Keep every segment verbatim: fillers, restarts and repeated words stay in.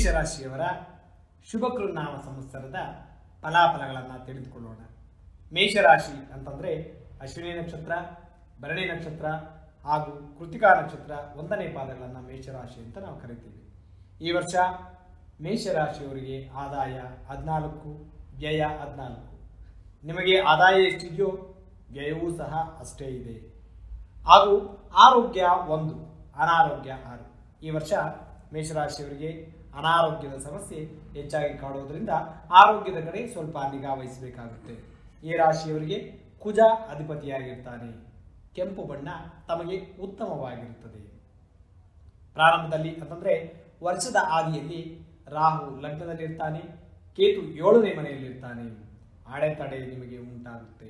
ಮೇಷರಾಶಿಯವರ ಶುಭಕೃನಾಮ ಸಂವತ್ಸರದ ಫಲಾಫಲಗಳನ್ನು ತಿಳಿದುಕೊಳ್ಳೋಣ. ಮೇಷರಾಶಿ ಅಂತಂದರೆ ಅಶ್ವಿನಿ ನಕ್ಷತ್ರ, ಭರಣಿ ನಕ್ಷತ್ರ ಹಾಗೂ ಕೃತಿಕಾ ನಕ್ಷತ್ರ ಒಂದನೇ ಪಾದಗಳನ್ನು ಮೇಷರಾಶಿ ಅಂತ ನಾವು ಕರಿತೀವಿ. ಈ ವರ್ಷ ಮೇಷರಾಶಿಯವರಿಗೆ ಆದಾಯ ಹದಿನಾಲ್ಕು, ವ್ಯಯ ಹದಿನಾಲ್ಕು. ನಿಮಗೆ ಆದಾಯ ಎಷ್ಟಿದೆಯೋ ವ್ಯಯವೂ ಸಹ ಅಷ್ಟೇ ಇದೆ. ಹಾಗೂ ಆರೋಗ್ಯ ಒಂದು, ಅನಾರೋಗ್ಯ ಆರು. ಈ ವರ್ಷ ಮೇಷರಾಶಿಯವರಿಗೆ ಅನಾರೋಗ್ಯದ ಸಮಸ್ಯೆ ಹೆಚ್ಚಾಗಿ ಕಾಡುವುದರಿಂದ ಆರೋಗ್ಯದ ಕಡೆ ಸ್ವಲ್ಪ ನಿಗಾ ವಹಿಸಬೇಕಾಗುತ್ತೆ. ಈ ರಾಶಿಯವರಿಗೆ ಕುಜ ಅಧಿಪತಿಯಾಗಿರ್ತಾನೆ. ಕೆಂಪು ಬಣ್ಣ ತಮಗೆ ಉತ್ತಮವಾಗಿರುತ್ತದೆ. ಪ್ರಾರಂಭದಲ್ಲಿ ಅಂತಂದರೆ ವರ್ಷದ ಆದಿಯಲ್ಲಿ ರಾಹು ಲಗ್ನದಲ್ಲಿರ್ತಾನೆ, ಕೇತು ಏಳನೇ ಮನೆಯಲ್ಲಿರ್ತಾನೆ. ಅಡೆತಡೆ ನಿಮಗೆ ಉಂಟಾಗುತ್ತೆ,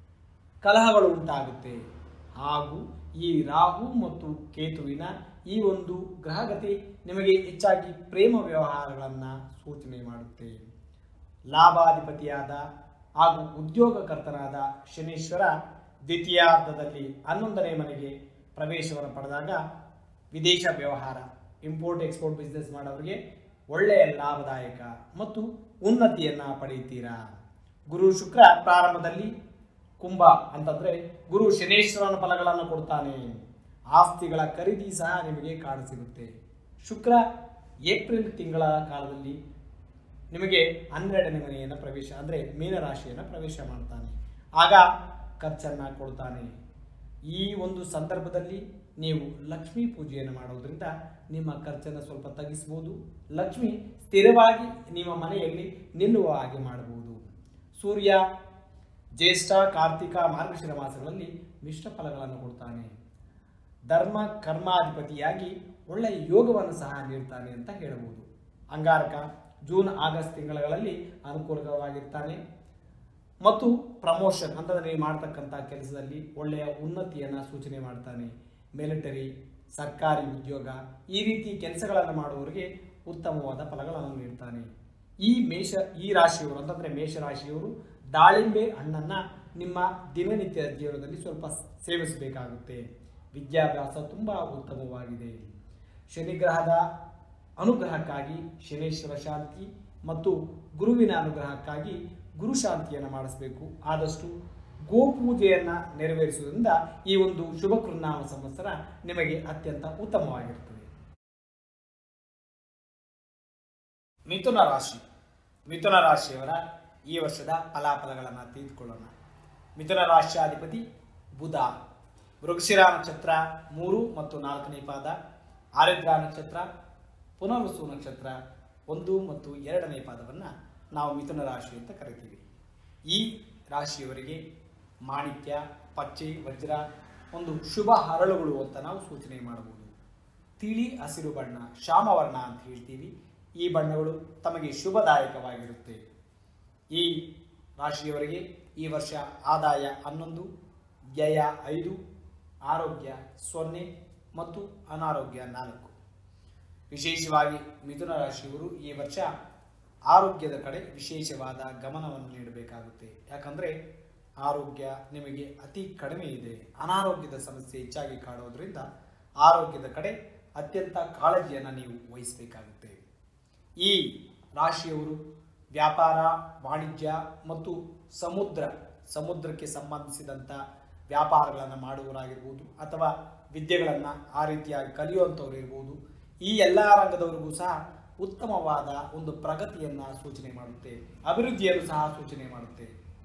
ಕಲಹಗಳು ಉಂಟಾಗುತ್ತೆ. ಹಾಗೂ ಈ ರಾಹು ಮತ್ತು ಕೇತುವಿನ ಈ ಒಂದು ಗ್ರಹಗತಿ ನಿಮಗೆ ಹೆಚ್ಚಾಗಿ ಪ್ರೇಮ ವ್ಯವಹಾರಗಳನ್ನು ಸೂಚನೆ ಮಾಡುತ್ತೆ. ಲಾಭಾಧಿಪತಿಯಾದ ಹಾಗೂ ಉದ್ಯೋಗಕರ್ತನಾದ ಶನೀಶ್ವರ ದ್ವಿತೀಯಾರ್ಧದಲ್ಲಿ ಹನ್ನೊಂದನೇ ಮನೆಗೆ ಪ್ರವೇಶವನ್ನು ಪಡೆದಾಗ ವಿದೇಶ ವ್ಯವಹಾರ, ಇಂಪೋರ್ಟ್ ಎಕ್ಸ್ಪೋರ್ಟ್ ಬಿಸ್ನೆಸ್ ಮಾಡೋರಿಗೆ ಒಳ್ಳೆಯ ಲಾಭದಾಯಕ ಮತ್ತು ಉನ್ನತಿಯನ್ನು ಪಡೆಯುತ್ತೀರಾ. ಗುರು ಶುಕ್ರ ಪ್ರಾರಂಭದಲ್ಲಿ ಕುಂಭ ಅಂತಂದರೆ ಗುರು ಶನೇಶ್ವರನ ಫಲಗಳನ್ನು ಕೊಡ್ತಾನೆ. ಆಸ್ತಿಗಳ ಖರೀದಿ ಸಹ ನಿಮಗೆ ಕಾಣಸಿಗುತ್ತೆ. ಶುಕ್ರ ಏಪ್ರಿಲ್ ತಿಂಗಳ ಕಾಲದಲ್ಲಿ ನಿಮಗೆ ಹನ್ನೆರಡನೇ ಮನೆಯನ್ನು ಪ್ರವೇಶ ಅಂದರೆ ಮೀನರಾಶಿಯನ್ನು ಪ್ರವೇಶ ಮಾಡ್ತಾನೆ. ಆಗ ಖರ್ಚನ್ನು ಕೊಡ್ತಾನೆ. ಈ ಒಂದು ಸಂದರ್ಭದಲ್ಲಿ ನೀವು ಲಕ್ಷ್ಮೀ ಪೂಜೆಯನ್ನು ಮಾಡೋದ್ರಿಂದ ನಿಮ್ಮ ಖರ್ಚನ್ನು ಸ್ವಲ್ಪ ತಗ್ಗಿಸ್ಬೋದು. ಲಕ್ಷ್ಮಿ ಸ್ಥಿರವಾಗಿ ನಿಮ್ಮ ಮನೆಯಲ್ಲಿ ನಿಲ್ಲುವ ಹಾಗೆ ಮಾಡಬಹುದು. ಸೂರ್ಯ ಜ್ಯೇಷ್ಠ, ಕಾರ್ತಿಕ, ಮಾರ್ಗಶಿರ ಮಾಸಗಳಲ್ಲಿ ಮಿಶ್ರ ಫಲಗಳನ್ನು ಕೊಡ್ತಾನೆ. ಧರ್ಮ ಕರ್ಮಾಧಿಪತಿಯಾಗಿ ಒಳ್ಳೆಯ ಯೋಗವನ್ನು ಸಹ ನೀಡ್ತಾನೆ ಅಂತ ಹೇಳಬಹುದು. ಅಂಗಾರಕ ಜೂನ್ ಆಗಸ್ಟ್ ತಿಂಗಳಲ್ಲಿ ಅನುಕೂಲಕರವಾಗಿರ್ತಾನೆ ಮತ್ತು ಪ್ರಮೋಷನ್ ಅಂತಂದರೆ ನೀವು ಮಾಡ್ತಕ್ಕಂಥ ಕೆಲಸದಲ್ಲಿ ಒಳ್ಳೆಯ ಉನ್ನತಿಯನ್ನು ಸೂಚನೆ ಮಾಡ್ತಾನೆ. ಮಿಲಿಟರಿ, ಸರ್ಕಾರಿ ಉದ್ಯೋಗ ಈ ರೀತಿ ಕೆಲಸಗಳನ್ನು ಮಾಡುವವರಿಗೆ ಉತ್ತಮವಾದ ಫಲಗಳನ್ನು ನೀಡ್ತಾನೆ. ಈ ಮೇಷ ಈ ರಾಶಿಯವರು ಅಂತಂದರೆ ಮೇಷರಾಶಿಯವರು ದಾಳಿಂಬೆ ಹಣ್ಣನ್ನು ನಿಮ್ಮ ದಿನನಿತ್ಯದ ಜೀವನದಲ್ಲಿ ಸ್ವಲ್ಪ ಸೇವಿಸಬೇಕಾಗುತ್ತೆ. ವಿದ್ಯಾಭ್ಯಾಸ ತುಂಬ ಉತ್ತಮವಾಗಿದೆ. ಶನಿಗ್ರಹದ ಅನುಗ್ರಹಕ್ಕಾಗಿ ಶನೇಶ್ವರ ಶಾಂತಿ ಮತ್ತು ಗುರುವಿನ ಅನುಗ್ರಹಕ್ಕಾಗಿ ಗುರು ಶಾಂತಿಯನ್ನು ಮಾಡಿಸಬೇಕು. ಆದಷ್ಟು ಗೋಪೂಜೆಯನ್ನು ನೆರವೇರಿಸುವುದರಿಂದ ಈ ಒಂದು ಶುಭ ಕೃನಾಮ ಸಂವತ್ಸರ ನಿಮಗೆ ಅತ್ಯಂತ ಉತ್ತಮವಾಗಿರುತ್ತದೆ. ಮಿಥುನ ರಾಶಿ ಮಿಥುನ ರಾಶಿಯವರ ಈ ವರ್ಷದ ಫಲಾಫಲಗಳನ್ನು ತಿಳಿದುಕೊಳ್ಳೋಣ. ಮಿಥುನ ರಾಶಿಯಾಧಿಪತಿ ಬುಧ. ಮೃಗಶಿರ ನಕ್ಷತ್ರ ಮೂರು ಮತ್ತು ನಾಲ್ಕನೇ ಪಾದ, ಆರಿದ್ರ ನಕ್ಷತ್ರ, ಪುನರ್ವಸು ನಕ್ಷತ್ರ ಒಂದು ಮತ್ತು ಎರಡನೇ ಪಾದವನ್ನು ನಾವು ಮಿಥುನ ರಾಶಿ ಅಂತ ಕರಿತೀವಿ. ಈ ರಾಶಿಯವರಿಗೆ ಮಾಣಿಕ್ಯ, ಪಚ್ಚೆ, ವಜ್ರ ಒಂದು ಶುಭ ಹರಳುಗಳು ಅಂತ ನಾವು ಸೂಚನೆ ಮಾಡಬಹುದು. ತಿಳಿ ಹಸಿರು ಬಣ್ಣ, ಶ್ಯಾಮವರ್ಣ ಅಂತ ಹೇಳ್ತೀವಿ. ಈ ಬಣ್ಣಗಳು ತಮಗೆ ಶುಭದಾಯಕವಾಗಿರುತ್ತೆ. ಈ ರಾಶಿಯವರಿಗೆ ಈ ವರ್ಷ ಆದಾಯ ಹನ್ನೊಂದು, ವ್ಯಯ ಐದು, ಆರೋಗ್ಯ ಸೊನ್ನೆ ಮತ್ತು ಅನಾರೋಗ್ಯ ನಾಲ್ಕು. ವಿಶೇಷವಾಗಿ ಮಿಥುನ ರಾಶಿಯವರು ಈ ವರ್ಷ ಆರೋಗ್ಯದ ಕಡೆ ವಿಶೇಷವಾದ ಗಮನವನ್ನು ನೀಡಬೇಕಾಗುತ್ತೆ. ಯಾಕಂದರೆ ಆರೋಗ್ಯ ನಿಮಗೆ ಅತಿ ಕಡಿಮೆ ಇದೆ. ಅನಾರೋಗ್ಯದ ಸಮಸ್ಯೆ ಹೆಚ್ಚಾಗಿ ಕಾಣೋದ್ರಿಂದ ಆರೋಗ್ಯದ ಕಡೆ ಅತ್ಯಂತ ಕಾಳಜಿಯನ್ನು ನೀವು ವಹಿಸಬೇಕಾಗುತ್ತೆ. ಈ ರಾಶಿಯವರು ವ್ಯಾಪಾರ, ವಾಣಿಜ್ಯ ಮತ್ತು ಸಮುದ್ರ ಸಮುದ್ರಕ್ಕೆ ಸಂಬಂಧಿಸಿದಂಥ ವ್ಯಾಪಾರಗಳನ್ನು ಮಾಡುವವರಾಗಿರ್ಬೋದು ಅಥವಾ ವಿದ್ಯೆಗಳನ್ನು ಆ ರೀತಿಯಾಗಿ ಕಲಿಯುವಂಥವ್ರು ಇರ್ಬೋದು. ಈ ಎಲ್ಲ ರಂಗದವರಿಗೂ ಸಹ ಉತ್ತಮವಾದ ಒಂದು ಪ್ರಗತಿಯನ್ನು ಸೂಚನೆ ಮಾಡುತ್ತೆ, ಅಭಿವೃದ್ಧಿಯನ್ನು ಸಹ ಸೂಚನೆ ಮಾಡುತ್ತೆ.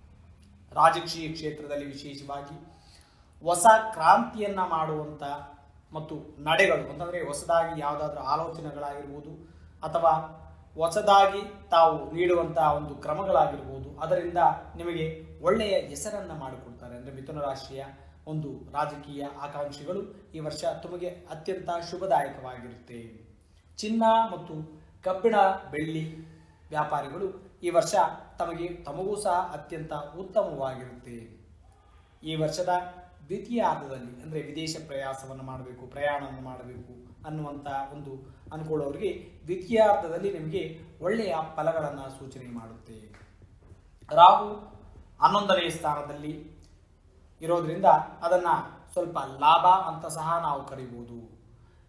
ರಾಜಕೀಯ ಕ್ಷೇತ್ರದಲ್ಲಿ ವಿಶೇಷವಾಗಿ ಹೊಸ ಕ್ರಾಂತಿಯನ್ನು ಮಾಡುವಂಥ ಮತ್ತು ನಡೆಗಳು ಅಂತಂದರೆ ಹೊಸದಾಗಿ ಯಾವುದಾದ್ರೂ ಆಲೋಚನೆಗಳಾಗಿರ್ಬೋದು ಅಥವಾ ಹೊಸದಾಗಿ ತಾವು ನೀಡುವಂಥ ಒಂದು ಕ್ರಮಗಳಾಗಿರ್ಬೋದು, ಅದರಿಂದ ನಿಮಗೆ ಒಳ್ಳೆಯ ಹೆಸರನ್ನು ಮಾಡಿಕೊಡ್ತಾರೆ. ಅಂದರೆ ಮಿಥುನ ರಾಶಿಯ ಒಂದು ರಾಜಕೀಯ ಆಕಾಂಕ್ಷಿಗಳು ಈ ವರ್ಷ ತಮಗೆ ಅತ್ಯಂತ ಶುಭದಾಯಕವಾಗಿರುತ್ತೆ. ಚಿನ್ನ ಮತ್ತು ಕಬ್ಬಿಣ, ಬೆಳ್ಳಿ ವ್ಯಾಪಾರಿಗಳು ಈ ವರ್ಷ ತಮಗೆ ತಮಗೂ ಸಹ ಅತ್ಯಂತ ಉತ್ತಮವಾಗಿರುತ್ತೆ. ಈ ವರ್ಷದ ದ್ವಿತೀಯಾರ್ಧದಲ್ಲಿ ಅಂದರೆ ವಿದೇಶ ಪ್ರಯಾಸವನ್ನು ಮಾಡಬೇಕು, ಪ್ರಯಾಣವನ್ನು ಮಾಡಬೇಕು ಅನ್ನುವಂಥ ಒಂದು ಅನ್ಕೊಳ್ಳೋರಿಗೆ ದ್ವಿತೀಯಾರ್ಧದಲ್ಲಿ ನಿಮಗೆ ಒಳ್ಳೆಯ ಫಲಗಳನ್ನು ಸೂಚನೆ ಮಾಡುತ್ತೆ. ರಾಹು ಹನ್ನೊಂದನೇ ಸ್ಥಾನದಲ್ಲಿ ಇರೋದ್ರಿಂದ ಅದನ್ನು ಸ್ವಲ್ಪ ಲಾಭ ಅಂತ ಸಹ ನಾವು ಕರಿಬೋದು.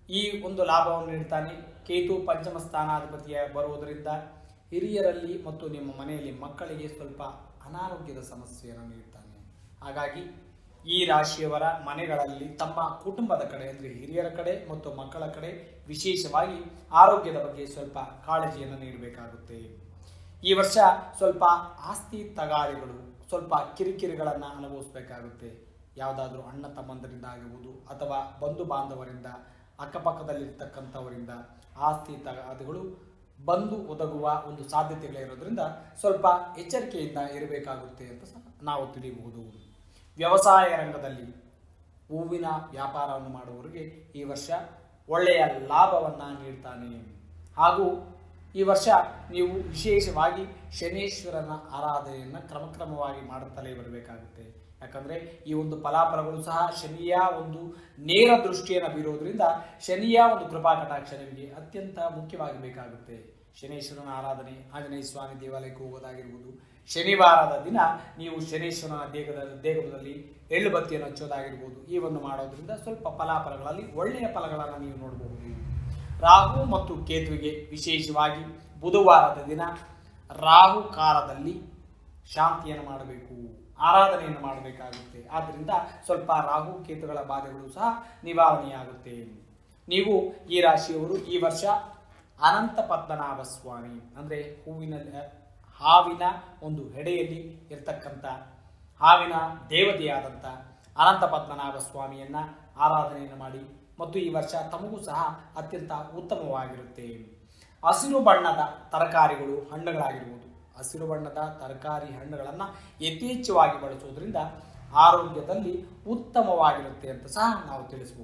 ಈ ಒಂದು ಲಾಭವನ್ನು ನೀಡ್ತಾನೆ. ಕೇತು ಪಂಚಮ ಸ್ಥಾನಾಧಿಪತಿಯ ಬರುವುದರಿಂದ ಹಿರಿಯರಲ್ಲಿ ಮತ್ತು ನಿಮ್ಮ ಮನೆಯಲ್ಲಿ ಮಕ್ಕಳಿಗೆ ಸ್ವಲ್ಪ ಅನಾರೋಗ್ಯದ ಸಮಸ್ಯೆಯನ್ನು ನೀಡ್ತಾನೆ. ಹಾಗಾಗಿ ಈ ರಾಶಿಯವರ ಮನೆಗಳಲ್ಲಿ ತಮ್ಮ ಕುಟುಂಬದ ಕಡೆ ಅಂದರೆ ಹಿರಿಯರ ಕಡೆ ಮತ್ತು ಮಕ್ಕಳ ಕಡೆ ವಿಶೇಷವಾಗಿ ಆರೋಗ್ಯದ ಬಗ್ಗೆ ಸ್ವಲ್ಪ ಕಾಳಜಿಯನ್ನು ನೀಡಬೇಕಾಗುತ್ತೆ. ಈ ವರ್ಷ ಸ್ವಲ್ಪ ಆಸ್ತಿ ತಗಾದೆಗಳು, ಸ್ವಲ್ಪ ಕಿರಿಕಿರಿಗಳನ್ನು ಅನುಭವಿಸಬೇಕಾಗುತ್ತೆ. ಯಾವುದಾದ್ರೂ ಅಣ್ಣ ತಮ್ಮಂದರಿಂದ ಆಗಿರ್ಬೋದು ಅಥವಾ ಬಂಧು ಬಾಂಧವರಿಂದ, ಅಕ್ಕಪಕ್ಕದಲ್ಲಿರ್ತಕ್ಕಂಥವರಿಂದ ಆಸ್ತಿ ತಗಾದೆಗಳು ಬಂದು ಒದಗುವ ಒಂದು ಸಾಧ್ಯತೆಗಳಿರೋದ್ರಿಂದ ಸ್ವಲ್ಪ ಎಚ್ಚರಿಕೆಯಿಂದ ಇರಬೇಕಾಗುತ್ತೆ ಅಂತ ಸಹ ನಾವು ತಿಳಿಯಬಹುದು. ವ್ಯವಸಾಯ ರಂಗದಲ್ಲಿ ಹೂವಿನ ವ್ಯಾಪಾರವನ್ನು ಮಾಡುವವರಿಗೆ ಈ ವರ್ಷ ಒಳ್ಳೆಯ ಲಾಭವನ್ನು ನೀಡ್ತಾನೆ. ಹಾಗೂ ಈ ವರ್ಷ ನೀವು ವಿಶೇಷವಾಗಿ ಶನೇಶ್ವರನ ಆರಾಧನೆಯನ್ನು ಕ್ರಮಕ್ರಮವಾಗಿ ಮಾಡುತ್ತಲೇ ಬರಬೇಕಾಗುತ್ತೆ. ಯಾಕಂದರೆ ಈ ಒಂದು ಫಲಾಫಲಗಳು ಸಹ ಶನಿಯ ಒಂದು ನೇರ ದೃಷ್ಟಿಯನ್ನು ಬೀರೋದ್ರಿಂದ ಶನಿಯ ಒಂದು ಕೃಪಾ ಕಟಾಕ್ಷ ನಿಮಗೆ ಅತ್ಯಂತ ಮುಖ್ಯವಾಗಿ ಬೇಕಾಗುತ್ತೆ. ಶನೇಶ್ವರನ ಆರಾಧನೆ, ಆಂಜನೇಯ ಸ್ವಾಮಿ ದೇವಾಲಯಕ್ಕೆ ಹೋಗೋದಾಗಿರ್ಬೋದು, ಶನಿವಾರದ ದಿನ ನೀವು ಶನೇಶ್ವರನ ದೇಹದ ದೇಹದಲ್ಲಿ ಎಳ್ಳು ಬತ್ತಿಯನ್ನು ಹಚ್ಚೋದಾಗಿರ್ಬೋದು, ಇವನ್ನು ಮಾಡೋದ್ರಿಂದ ಸ್ವಲ್ಪ ಫಲಾಫಲಗಳಲ್ಲಿ ಒಳ್ಳೆಯ ಫಲಗಳನ್ನು ನೀವು ನೋಡಬಹುದು. ರಾಹು ಮತ್ತು ಕೇತುವಿಗೆ ವಿಶೇಷವಾಗಿ ಬುಧವಾರದ ದಿನ ರಾಹು ಕಾಲದಲ್ಲಿ ಶಾಂತಿಯನ್ನು ಮಾಡಬೇಕು, ಆರಾಧನೆಯನ್ನು ಮಾಡಬೇಕಾಗುತ್ತೆ. ಆದ್ದರಿಂದ ಸ್ವಲ್ಪ ರಾಹು ಕೇತುಗಳ ಬಾಧೆಗಳು ಸಹ ನಿವಾರಣೆಯಾಗುತ್ತೆ. ನೀವು ಈ ರಾಶಿಯವರು ಈ ವರ್ಷ ಅನಂತ ಪದ್ಮನಾಭ ಸ್ವಾಮಿ ಅಂದರೆ ಹೂವಿನ ಹಾವಿನ ಒಂದು ಹೆಡೆಯಲ್ಲಿ ಇರತಕ್ಕಂಥ ಹಾವಿನ ದೇವತೆಯಾದಂಥ ಅನಂತ ಪದ್ಮನಾಭ ಸ್ವಾಮಿಯನ್ನು ಆರಾಧನೆಯನ್ನು ಮಾಡಿ ಮತ್ತು ಈ ವರ್ಷ ತಮಗೂ ಸಹ ಅತ್ಯಂತ ಉತ್ತಮವಾಗಿರುತ್ತೆ. ಹಸಿರು ಬಣ್ಣದ ತರಕಾರಿಗಳು, ಹಣ್ಣುಗಳಾಗಿರ್ಬೋದು, ಹಸಿರು ಬಣ್ಣದ ತರಕಾರಿ ಹಣ್ಣುಗಳನ್ನು ಯಥೇಚ್ಛವಾಗಿ ಬಳಸುವುದರಿಂದ ಆರೋಗ್ಯದಲ್ಲಿ ಉತ್ತಮವಾಗಿರುತ್ತೆ ಅಂತ ಸಹ ನಾವು ತಿಳಿಸಬಹುದು.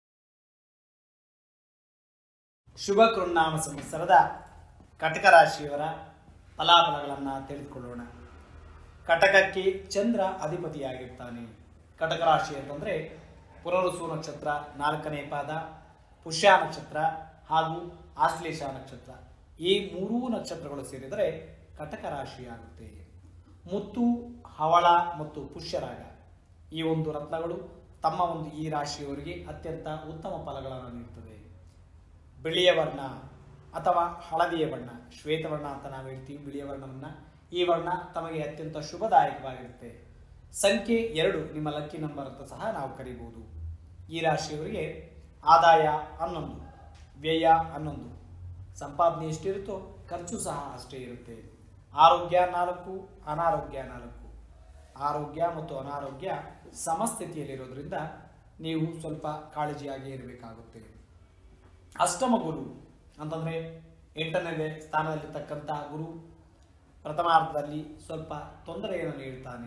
ಶುಭ ಕೃನ್ನಾಮ ಸಂವತ್ಸರದ ಕಟಕ ರಾಶಿಯವರ ಫಲಾಫಲಗಳನ್ನು ತಿಳಿದುಕೊಳ್ಳೋಣ. ಕಟಕಕ್ಕೆ ಚಂದ್ರ ಅಧಿಪತಿಯಾಗಿರ್ತಾನೆ. ಕಟಕ ರಾಶಿ ಅಂತಂದರೆ ಪುನರುಸು ನಕ್ಷತ್ರ ನಾಲ್ಕನೇ ಪಾದ, ಪುಷ್ಯ ನಕ್ಷತ್ರ ಹಾಗೂ ಆಶ್ಲೇಷ ನಕ್ಷತ್ರ, ಈ ಮೂರೂ ನಕ್ಷತ್ರಗಳು ಸೇರಿದರೆ ಕಟಕ ರಾಶಿಯಾಗುತ್ತೆ. ಮುತ್ತು, ಹವಳ ಮತ್ತು ಪುಷ್ಯರಾಗ ಈ ಒಂದು ರತ್ನಗಳು ತಮ್ಮ ಒಂದು ಈ ರಾಶಿಯವರಿಗೆ ಅತ್ಯಂತ ಉತ್ತಮ ಫಲಗಳನ್ನು ನೀಡುತ್ತದೆ. ಬಿಳಿಯ ವರ್ಣ ಅಥವಾ ಹಳದಿಯ ಬಣ್ಣ, ಶ್ವೇತವರ್ಣ ಅಂತ ನಾವು ಹೇಳ್ತೀವಿ ಬಿಳಿಯ ವರ್ಣವನ್ನು, ಈ ವರ್ಣ ತಮಗೆ ಅತ್ಯಂತ ಶುಭದಾಯಕವಾಗಿರುತ್ತೆ. ಸಂಖ್ಯೆ ಎರಡು ನಿಮ್ಮ ಲಕ್ಕಿ ನಂಬರ್ ಅಂತ ಸಹ ನಾವು ಕರೀಬಹುದು. ಈ ರಾಶಿಯವರಿಗೆ ಆದಾಯ ಹನ್ನೊಂದು, ವ್ಯಯ ಹನ್ನೊಂದು, ಸಂಪಾದನೆ ಎಷ್ಟಿರುತ್ತೋ ಖರ್ಚು ಸಹ ಅಷ್ಟೇ ಇರುತ್ತೆ. ಆರೋಗ್ಯ ನಾಲ್ಕು, ಅನಾರೋಗ್ಯ ನಾಲ್ಕು. ಆರೋಗ್ಯ ಮತ್ತು ಅನಾರೋಗ್ಯ ಸಮಸ್ಥಿತಿಯಲ್ಲಿರೋದ್ರಿಂದ ನೀವು ಸ್ವಲ್ಪ ಕಾಳಜಿಯಾಗಿ ಇರಬೇಕಾಗುತ್ತೆ. ಅಷ್ಟಮ ಗುರು ಅಂತಂದರೆ ಎಂಟನೇ ಸ್ಥಾನದಲ್ಲಿರ್ತಕ್ಕಂಥ ಗುರು ಪ್ರಥಮಾರ್ಧದಲ್ಲಿ ಸ್ವಲ್ಪ ತೊಂದರೆಯನ್ನು ನೀಡ್ತಾನೆ.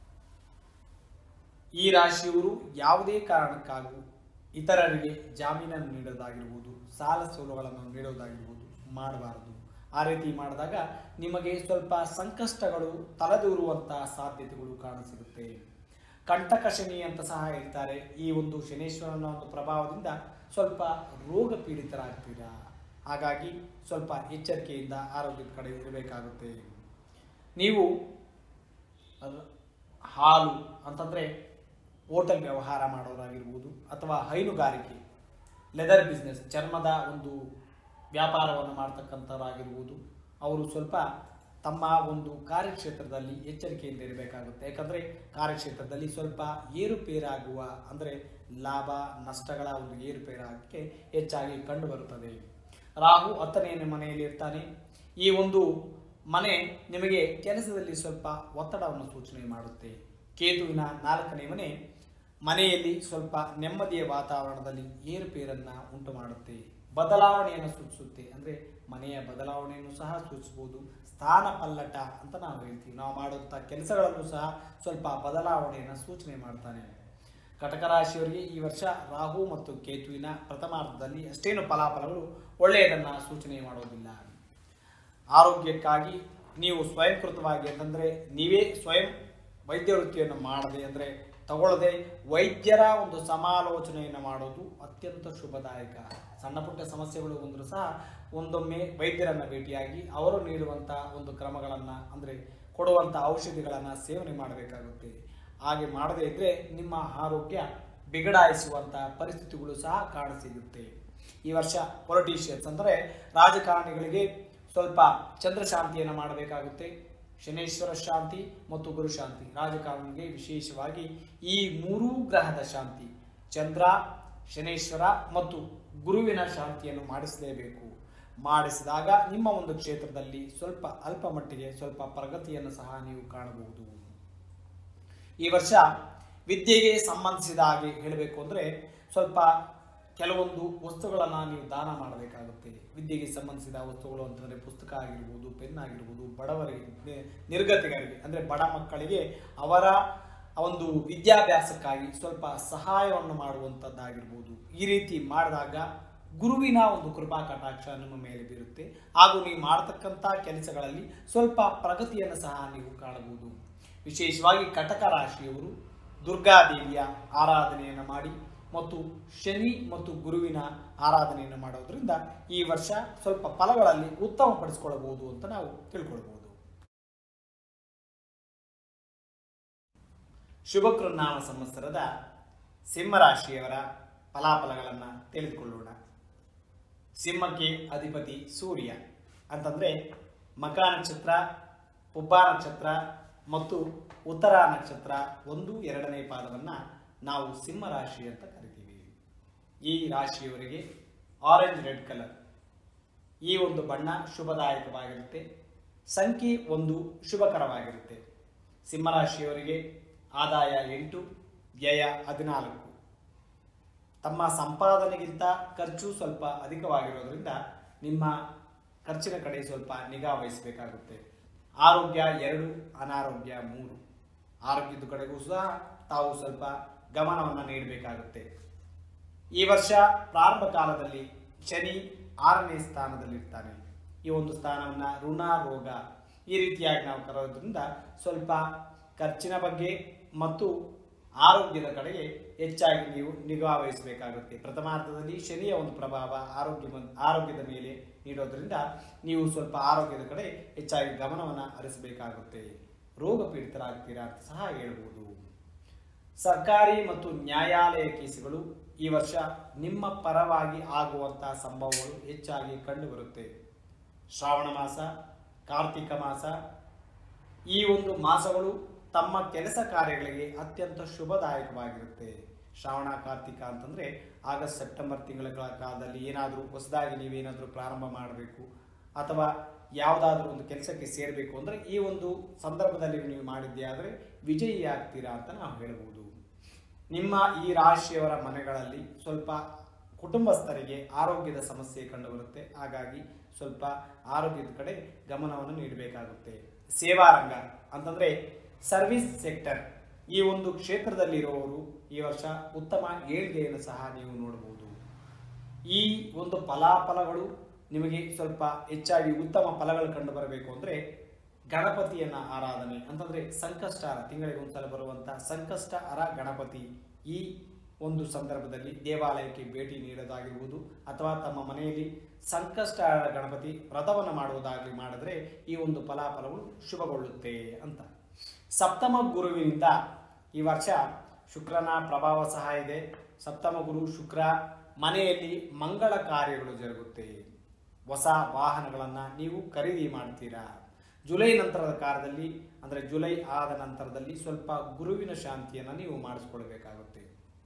ಈ ರಾಶಿಯವರು ಯಾವುದೇ ಕಾರಣಕ್ಕಾಗೂ ಇತರರಿಗೆ ಜಾಮೀನನ್ನು ನೀಡೋದಾಗಿರ್ಬೋದು, ಸಾಲ ಸೋಲುಗಳನ್ನು ನೀಡೋದಾಗಿರ್ಬೋದು ಮಾಡಬಾರದು. ಆ ರೀತಿ ಮಾಡಿದಾಗ ನಿಮಗೆ ಸ್ವಲ್ಪ ಸಂಕಷ್ಟಗಳು ತಲೆದೂರುವಂತಹ ಸಾಧ್ಯತೆಗಳು ಕಾಣಸಿಗುತ್ತೆ. ಕಂಟಕ ಶನಿ ಅಂತ ಸಹ ಹೇಳ್ತಾರೆ. ಈ ಒಂದು ಶನೇಶ್ವರನ ಒಂದು ಪ್ರಭಾವದಿಂದ ಸ್ವಲ್ಪ ರೋಗ ಪೀಡಿತರಾಗ್ತೀರಾ. ಹಾಗಾಗಿ ಸ್ವಲ್ಪ ಎಚ್ಚರಿಕೆಯಿಂದ ಆರೋಗ್ಯದ ಕಡೆ ಇರಬೇಕಾಗುತ್ತೆ. ನೀವು ಹಾಲು ಅಂತಂದರೆ ಹೋಟೆಲ್ ವ್ಯವಹಾರ ಮಾಡೋರಾಗಿರ್ಬೋದು ಅಥವಾ ಹೈನುಗಾರಿಕೆ, ಲೆದರ್ ಬಿಸ್ನೆಸ್, ಚರ್ಮದ ಒಂದು ವ್ಯಾಪಾರವನ್ನು ಮಾಡ್ತಕ್ಕಂಥವರಾಗಿರ್ಬೋದು, ಅವರು ಸ್ವಲ್ಪ ತಮ್ಮ ಒಂದು ಕಾರ್ಯಕ್ಷೇತ್ರದಲ್ಲಿ ಎಚ್ಚರಿಕೆಯಿಂದ ಇರಬೇಕಾಗುತ್ತೆ. ಯಾಕಂದರೆ ಕಾರ್ಯಕ್ಷೇತ್ರದಲ್ಲಿ ಸ್ವಲ್ಪ ಏರುಪೇರಾಗುವ ಅಂದರೆ ಲಾಭ ನಷ್ಟಗಳ ಒಂದು ಏರುಪೇರಾಗಕ್ಕೆ ಹೆಚ್ಚಾಗಿ ಕಂಡುಬರುತ್ತದೆ. ರಾಹು ಹತ್ತನೆಯ ಮನೆಯಲ್ಲಿ ಇರ್ತಾನೆ. ಈ ಒಂದು ಮನೆ ನಿಮಗೆ ಕೆಲಸದಲ್ಲಿ ಸ್ವಲ್ಪ ಒತ್ತಡವನ್ನು ಸೂಚನೆ ಮಾಡುತ್ತೆ. ಕೇತುವಿನ ನಾಲ್ಕನೇ ಮನೆ ಮನೆಯಲ್ಲಿ ಸ್ವಲ್ಪ ನೆಮ್ಮದಿಯ ವಾತಾವರಣದಲ್ಲಿ ಏರುಪೇರನ್ನು ಉಂಟು ಮಾಡುತ್ತೆ, ಬದಲಾವಣೆಯನ್ನು ಸೂಚಿಸುತ್ತೆ. ಅಂದರೆ ಮನೆಯ ಬದಲಾವಣೆಯನ್ನು ಸಹ ಸೂಚಿಸಬಹುದು. ಸ್ಥಾನ ಪಲ್ಲಟ ಅಂತ ನಾವು ಹೇಳ್ತೀವಿ. ನಾವು ಮಾಡುವಂಥ ಕೆಲಸಗಳಲ್ಲೂ ಸಹ ಸ್ವಲ್ಪ ಬದಲಾವಣೆಯನ್ನು ಸೂಚನೆ ಮಾಡ್ತಾನೆ. ಕಟಕ ರಾಶಿಯವರಿಗೆ ಈ ವರ್ಷ ರಾಹು ಮತ್ತು ಕೇತುವಿನ ಪ್ರಥಮಾರ್ಧದಲ್ಲಿ ಅಷ್ಟೇನು ಫಲಾಫಲಗಳು ಒಳ್ಳೆಯದನ್ನು ಸೂಚನೆ ಮಾಡೋದಿಲ್ಲ. ಆರೋಗ್ಯಕ್ಕಾಗಿ ನೀವು ಸ್ವಯಂಕೃತವಾಗಿ ಅಂತಂದರೆ ನೀವೇ ಸ್ವಯಂ ವೈದ್ಯ ವೃತ್ತಿಯನ್ನು ಮಾಡದೆ ಅಂದರೆ ತಗೊಳ್ಳದೆ ವೈದ್ಯರ ಒಂದು ಸಮಾಲೋಚನೆಯನ್ನು ಮಾಡೋದು ಅತ್ಯಂತ ಶುಭದಾಯಕ. ಸಣ್ಣ ಪುಟ್ಟ ಸಮಸ್ಯೆಗಳು ಬಂದರೂ ಸಹ ಒಂದೊಮ್ಮೆ ವೈದ್ಯರನ್ನು ಭೇಟಿಯಾಗಿ ಅವರು ನೀಡುವಂಥ ಒಂದು ಕ್ರಮಗಳನ್ನು ಅಂದರೆ ಕೊಡುವಂಥ ಔಷಧಿಗಳನ್ನು ಸೇವನೆ ಮಾಡಬೇಕಾಗುತ್ತೆ. ಹಾಗೆ ಮಾಡದೇ ಇದ್ದರೆ ನಿಮ್ಮ ಆರೋಗ್ಯ ಬಿಗಡಾಯಿಸುವಂತಹ ಪರಿಸ್ಥಿತಿಗಳು ಸಹ ಕಾಣಸಿಗುತ್ತೆ. ಈ ವರ್ಷ ಪೊಲಿಟಿಷಿಯನ್ಸ್ ಅಂದರೆ ರಾಜಕಾರಣಿಗಳಿಗೆ ಸ್ವಲ್ಪ ಚಂದ್ರಶಾಂತಿಯನ್ನು ಮಾಡಬೇಕಾಗುತ್ತೆ. ಶನೇಶ್ವರ ಶಾಂತಿ ಮತ್ತು ಗುರು ಶಾಂತಿ, ರಾಜಕಾರಣಿಗೆ ವಿಶೇಷವಾಗಿ ಈ ಮೂರೂ ಗ್ರಹದ ಶಾಂತಿ, ಚಂದ್ರ, ಶನೇಶ್ವರ ಮತ್ತು ಗುರುವಿನ ಶಾಂತಿಯನ್ನು ಮಾಡಿಸಲೇಬೇಕು. ಮಾಡಿಸಿದಾಗ ನಿಮ್ಮ ಒಂದು ಕ್ಷೇತ್ರದಲ್ಲಿ ಸ್ವಲ್ಪ ಅಲ್ಪ ಮಟ್ಟಿಗೆ ಸ್ವಲ್ಪ ಪ್ರಗತಿಯನ್ನು ಸಹ ನೀವು ಕಾಣಬಹುದು. ಈ ವರ್ಷ ವಿದ್ಯೆಗೆ ಸಂಬಂಧಿಸಿದ ಹಾಗೆ ಹೇಳಬೇಕು ಅಂದರೆ ಸ್ವಲ್ಪ ಕೆಲವೊಂದು ವಸ್ತುಗಳನ್ನು ನೀವು ದಾನ ಮಾಡಬೇಕಾಗುತ್ತೆ. ವಿದ್ಯೆಗೆ ಸಂಬಂಧಿಸಿದ ವಸ್ತುಗಳು ಅಂತಂದರೆ ಪುಸ್ತಕ ಆಗಿರ್ಬೋದು, ಪೆನ್ ಆಗಿರ್ಬೋದು, ಬಡವರಿಗೆ, ನಿರ್ಗತಿಕರಿಗೆ ಅಂದರೆ ಬಡ ಮಕ್ಕಳಿಗೆ ಅವರ ಒಂದು ವಿದ್ಯಾಭ್ಯಾಸಕ್ಕಾಗಿ ಸ್ವಲ್ಪ ಸಹಾಯವನ್ನು ಮಾಡುವಂಥದ್ದಾಗಿರ್ಬೋದು. ಈ ರೀತಿ ಮಾಡಿದಾಗ ಗುರುವಿನ ಒಂದು ಕೃಪಾ ಕಟಾಕ್ಷ ನಿಮ್ಮ ಮೇಲೆ ಬೀರುತ್ತೆ. ಹಾಗೂ ನೀವು ಮಾಡತಕ್ಕಂಥ ಕೆಲಸಗಳಲ್ಲಿ ಸ್ವಲ್ಪ ಪ್ರಗತಿಯನ್ನು ಸಹ ನೀವು ಕಾಣಬಹುದು. ವಿಶೇಷವಾಗಿ ಕಟಕ ರಾಶಿಯವರು ದುರ್ಗಾದೇವಿಯ ಆರಾಧನೆಯನ್ನು ಮಾಡಿ ಮತ್ತು ಶನಿ ಮತ್ತು ಗುರುವಿನ ಆರಾಧನೆಯನ್ನು ಮಾಡೋದ್ರಿಂದ ಈ ವರ್ಷ ಸ್ವಲ್ಪ ಫಲಗಳಲ್ಲಿ ಉತ್ತಮಪಡಿಸಿಕೊಳ್ಳಬಹುದು ಅಂತ ನಾವು ತಿಳ್ಕೊಳ್ಬಹುದು. ಶುಭಕೃನ್ನಾಮ ಸಂವತ್ಸರದ ಸಿಂಹರಾಶಿಯವರ ಫಲಾಫಲಗಳನ್ನು ತಿಳಿದುಕೊಳ್ಳೋಣ. ಸಿಂಹಕ್ಕೆ ಅಧಿಪತಿ ಸೂರ್ಯ ಅಂತಂದರೆ ಮಕ ನಕ್ಷತ್ರ, ಪುಬ್ಬ ನಕ್ಷತ್ರ ಮತ್ತು ಉತ್ತರ ನಕ್ಷತ್ರ ಒಂದು ಎರಡನೇ ಪಾದವನ್ನು ನಾವು ಸಿಂಹ ರಾಶಿ ಅಂತ ಕರಿತೀವಿ. ಈ ರಾಶಿಯವರಿಗೆ ಆರೆಂಜ್ ರೆಡ್ ಕಲರ್ ಈ ಒಂದು ಬಣ್ಣ ಶುಭದಾಯಕವಾಗಿರುತ್ತೆ. ಸಂಖ್ಯೆ ಒಂದು ಶುಭಕರವಾಗಿರುತ್ತೆ. ಸಿಂಹರಾಶಿಯವರಿಗೆ ಆದಾಯ ಎಂಟು, ವ್ಯಯ ಹದಿನಾಲ್ಕು. ತಮ್ಮ ಸಂಪಾದನೆಗಿಂತ ಖರ್ಚು ಸ್ವಲ್ಪ ಅಧಿಕವಾಗಿರೋದ್ರಿಂದ ನಿಮ್ಮ ಖರ್ಚಿನ ಕಡೆ ಸ್ವಲ್ಪ ನಿಗಾ ವಹಿಸಬೇಕಾಗುತ್ತೆ. ಆರೋಗ್ಯ ಎರಡು, ಅನಾರೋಗ್ಯ ಮೂರು. ಆರೋಗ್ಯದ ಕಡೆಗೂ ಸಹ ತಾವು ಸ್ವಲ್ಪ ಗಮನವನ್ನು ನೀಡಬೇಕಾಗುತ್ತೆ. ಈ ವರ್ಷ ಪ್ರಾರಂಭ ಕಾಲದಲ್ಲಿ ಶನಿ ಆರನೇ ಸ್ಥಾನದಲ್ಲಿರ್ತಾನೆ. ಈ ಒಂದು ಸ್ಥಾನವನ್ನು ಋಣ, ರೋಗ ಈ ರೀತಿಯಾಗಿ ನಾವು ಕರೆಯೋದ್ರಿಂದ ಸ್ವಲ್ಪ ಖರ್ಚಿನ ಬಗ್ಗೆ ಮತ್ತು ಆರೋಗ್ಯದ ಕಡೆಗೆ ಹೆಚ್ಚಾಗಿ ನೀವು ನಿಗಾ ವಹಿಸಬೇಕಾಗುತ್ತೆ. ಪ್ರಥಮಾರ್ಥದಲ್ಲಿ ಶನಿಯ ಒಂದು ಪ್ರಭಾವ ಆರೋಗ್ಯ ಆರೋಗ್ಯದ ಮೇಲೆ ನೀಡೋದ್ರಿಂದ ನೀವು ಸ್ವಲ್ಪ ಆರೋಗ್ಯದ ಕಡೆ ಹೆಚ್ಚಾಗಿ ಗಮನವನ್ನು ಹರಿಸಬೇಕಾಗುತ್ತೆ. ರೋಗ ಪೀಡಿತರಾಗ್ತೀರಾ ಅಂತ ಸಹ ಹೇಳ್ಬೋದು. ಸರ್ಕಾರಿ ಮತ್ತು ನ್ಯಾಯಾಲಯ ಕೇಸುಗಳು ಈ ವರ್ಷ ನಿಮ್ಮ ಪರವಾಗಿ ಆಗುವಂತಹ ಸಂಭವಗಳು ಹೆಚ್ಚಾಗಿ ಕಂಡುಬರುತ್ತೆ. ಶ್ರಾವಣ ಮಾಸ, ಕಾರ್ತಿಕ ಮಾಸ ಈ ಒಂದು ಮಾಸಗಳು ತಮ್ಮ ಕೆಲಸ ಕಾರ್ಯಗಳಿಗೆ ಅತ್ಯಂತ ಶುಭದಾಯಕವಾಗಿರುತ್ತೆ. ಶ್ರಾವಣ, ಕಾರ್ತಿಕ ಅಂತಂದರೆ ಆಗಸ್ಟ್ ಸೆಪ್ಟೆಂಬರ್ ತಿಂಗಳ ಕಾಲದಲ್ಲಿ ಏನಾದರೂ ಹೊಸದಾಗಿ ನೀವೇನಾದರೂ ಪ್ರಾರಂಭ ಮಾಡಬೇಕು ಅಥವಾ ಯಾವುದಾದ್ರೂ ಒಂದು ಕೆಲಸಕ್ಕೆ ಸೇರಬೇಕು ಅಂದರೆ ಈ ಒಂದು ಸಂದರ್ಭದಲ್ಲಿ ನೀವು ಮಾಡಿದ್ದೇ ಆದರೆ ವಿಜಯಿ ಆಗ್ತೀರಾ ಅಂತ ನಾವು ಹೇಳ್ಬೋದು. ನಿಮ್ಮ ಈ ರಾಶಿಯವರ ಮನೆಗಳಲ್ಲಿ ಸ್ವಲ್ಪ ಕುಟುಂಬಸ್ಥರಿಗೆ ಆರೋಗ್ಯದ ಸಮಸ್ಯೆ ಕಂಡುಬರುತ್ತೆ. ಹಾಗಾಗಿ ಸ್ವಲ್ಪ ಆರೋಗ್ಯದ ಕಡೆ ಗಮನವನ್ನು ನೀಡಬೇಕಾಗುತ್ತೆ. ಸೇವಾ ರಂಗ ಅಂತಂದರೆ ಸರ್ವಿಸ್ ಸೆಕ್ಟರ್ ಈ ಒಂದು ಕ್ಷೇತ್ರದಲ್ಲಿರುವವರು ಈ ವರ್ಷ ಉತ್ತಮ ಏಳಿಗೆಯನ್ನು ಸಹ ನೀವು ನೋಡಬಹುದು. ಈ ಒಂದು ಫಲಾಫಲಗಳು ನಿಮಗೆ ಸ್ವಲ್ಪ ಹೆಚ್ಚಾಗಿ ಉತ್ತಮ ಫಲಗಳು ಕಂಡು ಬರಬೇಕು ಅಂದರೆ ಗಣಪತಿಯನ್ನು ಆರಾಧನೆ ಅಂತಂದರೆ ಸಂಕಷ್ಟಹರ, ತಿಂಗಳಿಗೆ ಒಂದ್ಸಲ ಬರುವಂಥ ಸಂಕಷ್ಟಹರ ಗಣಪತಿ ಈ ಒಂದು ಸಂದರ್ಭದಲ್ಲಿ ದೇವಾಲಯಕ್ಕೆ ಭೇಟಿ ನೀಡೋದಾಗಿರ್ಬೋದು ಅಥವಾ ತಮ್ಮ ಮನೆಯಲ್ಲಿ ಸಂಕಷ್ಟಹರ ಗಣಪತಿ ವ್ರತವನ್ನು ಮಾಡುವುದಾಗಲಿ ಮಾಡಿದ್ರೆ ಈ ಒಂದು ಫಲಾಫಲಗಳು ಶುಭಗೊಳ್ಳುತ್ತೆ ಅಂತ. ಸಪ್ತಮ ಗುರುವಿನಿಂದ ಈ ವರ್ಷ ಶುಕ್ರನ ಪ್ರಭಾವ ಸಹ ಇದೆ. ಸಪ್ತಮ ಗುರು ಶುಕ್ರ ಮನೆಯಲ್ಲಿ ಮಂಗಳ ಕಾರ್ಯಗಳು ಜರುಗುತ್ತೆ. ಹೊಸ ವಾಹನಗಳನ್ನು ನೀವು ಖರೀದಿ ಮಾಡ್ತೀರಾ. ಜುಲೈ ನಂತರದ ಕಾಲದಲ್ಲಿ ಅಂದರೆ ಜುಲೈ ಆದ ನಂತರದಲ್ಲಿ ಸ್ವಲ್ಪ ಗುರುವಿನ ಶಾಂತಿಯನ್ನು ನೀವು ಮಾಡಿಸ್ಕೊಳ್ಬೇಕಾಗುತ್ತೆ.